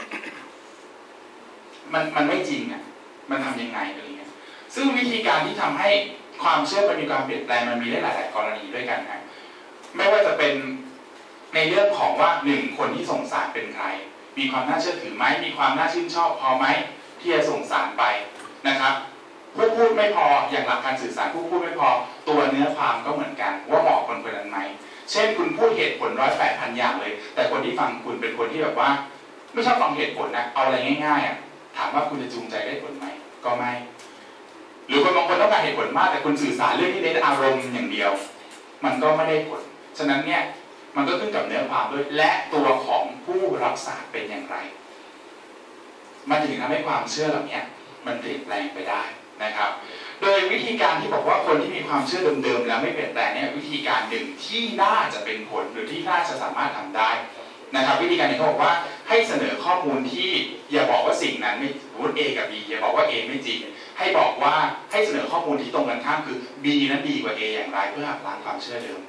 มันไม่จริงมันทำยังไงอะไรเงี้ยซึ่งวิธีการที่ทำให้ความเชื่อมันมีการเปลี่ยนแปลงมันมีได้หลายๆกรณีด้วยกันนะไม่ว่าจะเป็นในเรื่องของว่า1คนที่ส่งสารเป็นใครมีความน่าเชื่อถือไหมมีความน่าชื่นชอบพอไหมที่จะส่งสารไปนะครับผู้พูดไม่พออย่างหลักการสื่อสารผู้พูดไม่พอตัวเนื้อความก็เหมือนกันว่าเหมาะคนคนนั้นไหมเช่นคุณพูดเหตุผล108,000 อย่างเลยแต่คนที่ฟังคุณเป็นคนที่แบบว่าไม่ชอบฟังเหตุผลนะเอาอะไรง่ายๆถามว่าคุณจะจูงใจได้ผลไหมก็ไม่หรือคนบางคนต้องการเหตุผลมากแต่คุณสื่อสารเรื่องที่เน้นอารมณ์อย่างเดียวมันก็ไม่ได้ผลฉะนั้นเนี่ยมันก็ขึ้นกับเนื้อความด้วยและตัวของผู้รับสารเป็นอย่างไรมันถึงทำให้ความเชื่อเหล่านี้มันเปลี่ยนแปลงไปได้นะครับโดยวิธีการที่บอกว่าคนที่มีความเชื่อเดิมๆแล้วไม่เปลี่ยนแปลงเนี่ยวิธีการหนึ่งที่น่าจะเป็นผลหรือที่น่าจะสามารถทำได้นะครับวิธีการนี้เขาบอกว่าให้เสนอข้อมูลที่อย่าบอกว่าสิ่งนั้นไม่สมมติ A กับ B อย่าบอกว่า A ไม่จริงให้บอกว่าให้เสนอข้อมูลที่ตรงกันข้ามคือ B นั้นดีกว่า A อย่างไรเพื่อหักล้างความเชื่อเดิม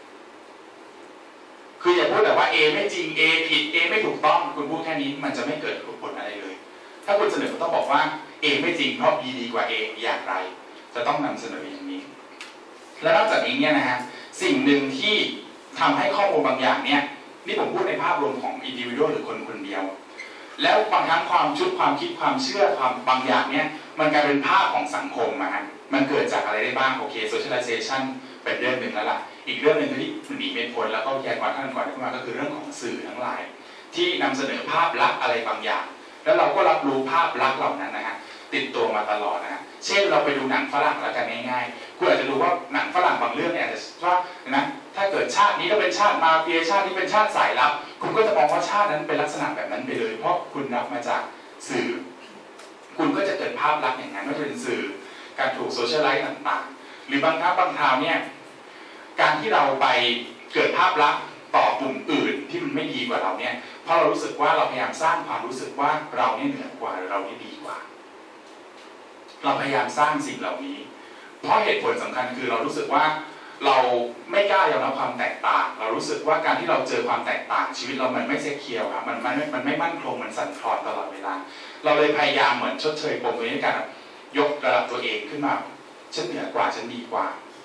คืออย่าพูดแต่ว่า A ไม่จริง A ผิด A ไม่ถูกต้องคุณพูดแค่นี้มันจะไม่เกิดผลอะไรเลยถ้าคุณเสนอคุณต้องบอกว่า A ไม่จริงเพราะ B ดีกว่า A อย่างไรจะต้องนำเสนออย่างนี้และนอกจากนี้เนี่ยนะฮะสิ่งหนึ่งที่ทำให้ข้อมูลบางอย่างเนี่ยนี่ผมพูดในภาพรวมของอินดิวิวดหรือคนคนเดียวแล้วบางครั้งความคิดความเชื่อความบางอย่างเนี่ยมันกลายเป็นภาพของสังคมมันเกิดจากอะไรได้บ้างโอเค socialization เป็นเรื่องหนึ่งแล้วล่ะอีกเรื่องหนึ่งที่หนีไม่พ้นแล้วก็แยกวันขั้นก่อนขึ้นมาก็คือเรื่องของสื่อทั้งหลายที่นำเสนอภาพลักษณ์อะไรบางอย่างแล้วเราก็รับรู้ภาพลักษณ์เหล่านั้นนะฮะติดตัวมาตลอดนะเช่นเราไปดูหนังฝรั่งแล้วกันง่ายๆคุณอาจจะรู้ว่าหนังฝรั่งบางเรื่องเนี่ยอาจจะว่านะถ้าเกิดชาตินี้ก็เป็นชาติมาเฟียชาตินี้เป็นชาติสายลับคุณก็จะมองว่าชาตินั้นเป็นลักษณะแบบนั้นไปเลยเพราะคุณรับมาจากสื่อคุณก็จะเกิดภาพลักษณ์อย่างนั้นไม่ว่าจะเป็นสื่อการถูกโซเชียลไลท์ต่างๆหรือบางครั้งบางคราวเนี่ยการที่เราไปเกิดภาพลักษณ์ต่อกลุ่มอื่นที่มันไม่ดีกว่าเราเนี่ยเพราะเรารู้สึกว่าเราพยายามสร้างความรู้สึกว่าเราเนี่ยเหนือกว่าเราเนี่ยดีกว่าเราพยายามสร้างสิ่งเหล่านี้เพราะเหตุผลสำคัญคือเรารู้สึกว่าเราไม่กล้ายอมรับความแตกต่างเรารู้สึกว่าการที่เราเจอความแตกต่างชีวิตเรามันไม่เซ็กเคียวครับมันไม่มั่นคงมันสั่นคลอนตลอดเวลาเราเลยพยายามเหมือนชดเชยปมตัวนี้ด้วยการยกระดับตัวเองขึ้นมาฉันเหนือกว่าฉันดีกว่า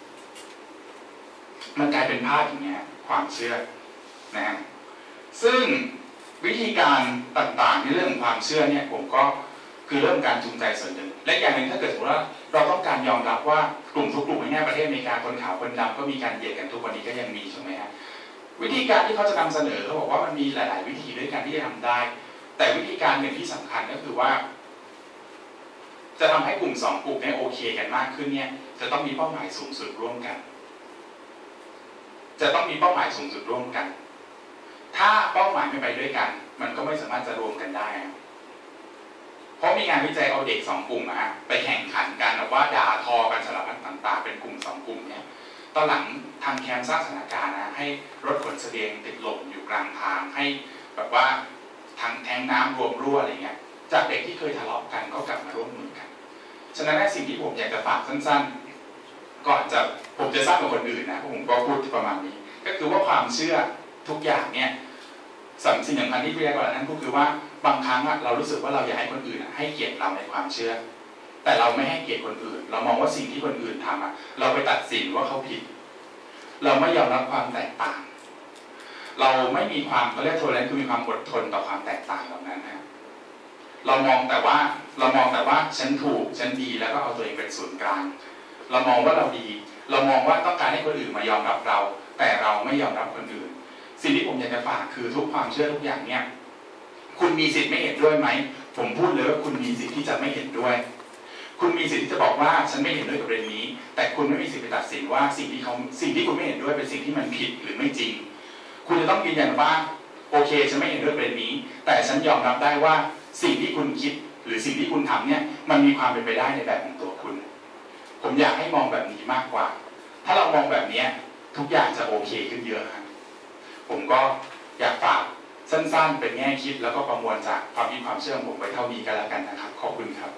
มันกลายเป็นภาพอย่างเงี้ยความเชื่อนะฮะซึ่งวิธีการต่างๆในเรื่องของความเชื่อเนี่ยผมก็คือเริ่มการจูงใจส่วนหนึ่งและอย่างหนึ่งถ้าเกิดสมมติว่าเราต้องการยอมรับว่ากลุ่มทุกกลุ่มในประเทศอเมริกาคนขาวคนดำก็มีการเหยียดกันทุกวันนี้ก็ยังมีใช่ไหมฮะวิธีการที่เขาจะนำเสนอเขาบอกว่ามันมีหลายๆวิธีด้วยกันที่จะทำได้แต่วิธีการหนึ่งที่สำคัญก็คือว่าจะทำให้กลุ่ม2กลุ่มนี้โอเคกันมากขึ้นเนี่ยจะต้องมีเป้าหมายสูงสุดร่วมกันจะต้องมีเป้าหมายสูงสุดร่วมกันถ้าเป้าหมายไม่ไปด้วยกันมันก็ไม่สามารถจะรวมกันได้เพราะมีงานวิจัยเอาเด็ก2กลุ่มไปแข่งขันกันแบบว่าด่าทอกันสารพัดต่างๆเป็นกลุ่ม2กลุ่มเนี่ยตอนหลังทางแคมป์สร้างสถานการณ์ให้รถขนเสบียงติดลมอยู่กลางทางให้แบบว่าทางแทงน้ำรวมรั่วอะไรเงี้ยจากเด็กที่เคยทะเลาะกันก็กลับมาร่วมมือกันฉะนั้นสิ่งที่ผมอยากจะฝากสั้นๆก่อนจะผมจะสร้างกับคนอื่นนะผมก็พูดประมาณนี้ก็คือว่าความเชื่อทุกอย่างเนี่ยสิ่งสำคัญที่พี่แรกก่อนนั้นก็คือว่าบางครั้งเรารู้สึกว่าเราอยากให้คนอื่นให้เกียรติเราในความเชื่อแต่เราไม่ให้เกียรติคนอื่นเรามองว่าสิ่งที่คนอื่นทำเราไปตัดสินว่าเขาผิดเราไม่ยอมรับความแตกต่างเราไม่มีความเขาเรียกโทเลนซ์คือมีความอดทนต่อความแตกต่างเหล่านั้นนะเรามองแต่ว่าฉันถูกฉันดีแล้วก็เอาตัวเองเป็นศูนย์กลางเรามองว่าเราดีเรามองว่าต้องการให้คนอื่นมายอมรับเราแต่เราไม่ยอมรับคนอื่นสิ่งที่ผมอยากจะฝากคือทุกความเชื่อทุกอย่างเนี่ยคุณมีสิทธิ์ไม่เห็นด้วยไหมผมพูดเลยว่าคุณมีสิทธิ์ที่จะไม่เห็นด้วยคุณมีสิทธิ์ที่จะบอกว่าฉันไม่เห็นด้วยกับเรื่องนี้แต่คุณไม่มีสิทธิ์ไปตัดสินว่าสิ่งที่คุณไม่เห็นด้วยเป็นสิ่งที่มันผิดหรือไม่จริงคุณจะต้องยืนยันว่าโอเคฉันไม่เห็นด้วยกับเรื่องนี้แต่ฉันยอมรับได้ว่าสิ่งที่คุณคิดหรือสิ่งที่คุณทำเนี่ยมันมีความเป็นไปได้ในแบบของตัวคุณผมอยากให้มองแบบนี้มากกว่าถ้าเรามองแบบนี้ทุกอย่างจะโอเคขึ้นเยอะครับผมก็อยากฝากสั้นๆเป็นแง่คิดแล้วก็ประมวลจากความคิดความเชื่อของผมไว้เท่านี้ก็แล้วกันนะครับขอบคุณครับ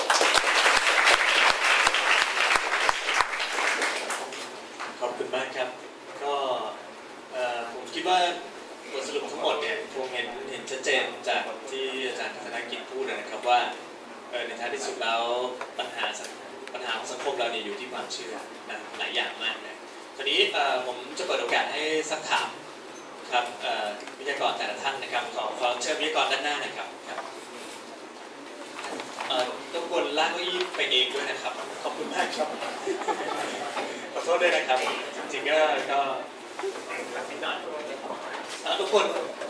ขอบคุณมากครับก็ผมคิดว่าบทสรุปทั้งหมดเนี่ยคงเห็นชัดเจนจากที่อาจารย์ธนกิจพูดนะครับว่าในท้ายที่สุดแล้วปัญหาของสังคมเราเนี่ยอยู่ที่ความเชื่อหลายอย่างมากเลยคราวนี้ผมจะเปิดโอกาสให้ซักถามครับวิทยากรแต่ละท่านนะครับขอเชิญวิทยากรด้านหน้านะครับรบกวนลากเก้าอี้ไปเองด้วยนะครับขอบคุณมากครับขอโทษด้วยนะครับจริงๆก็นิดหน่อยรบกวน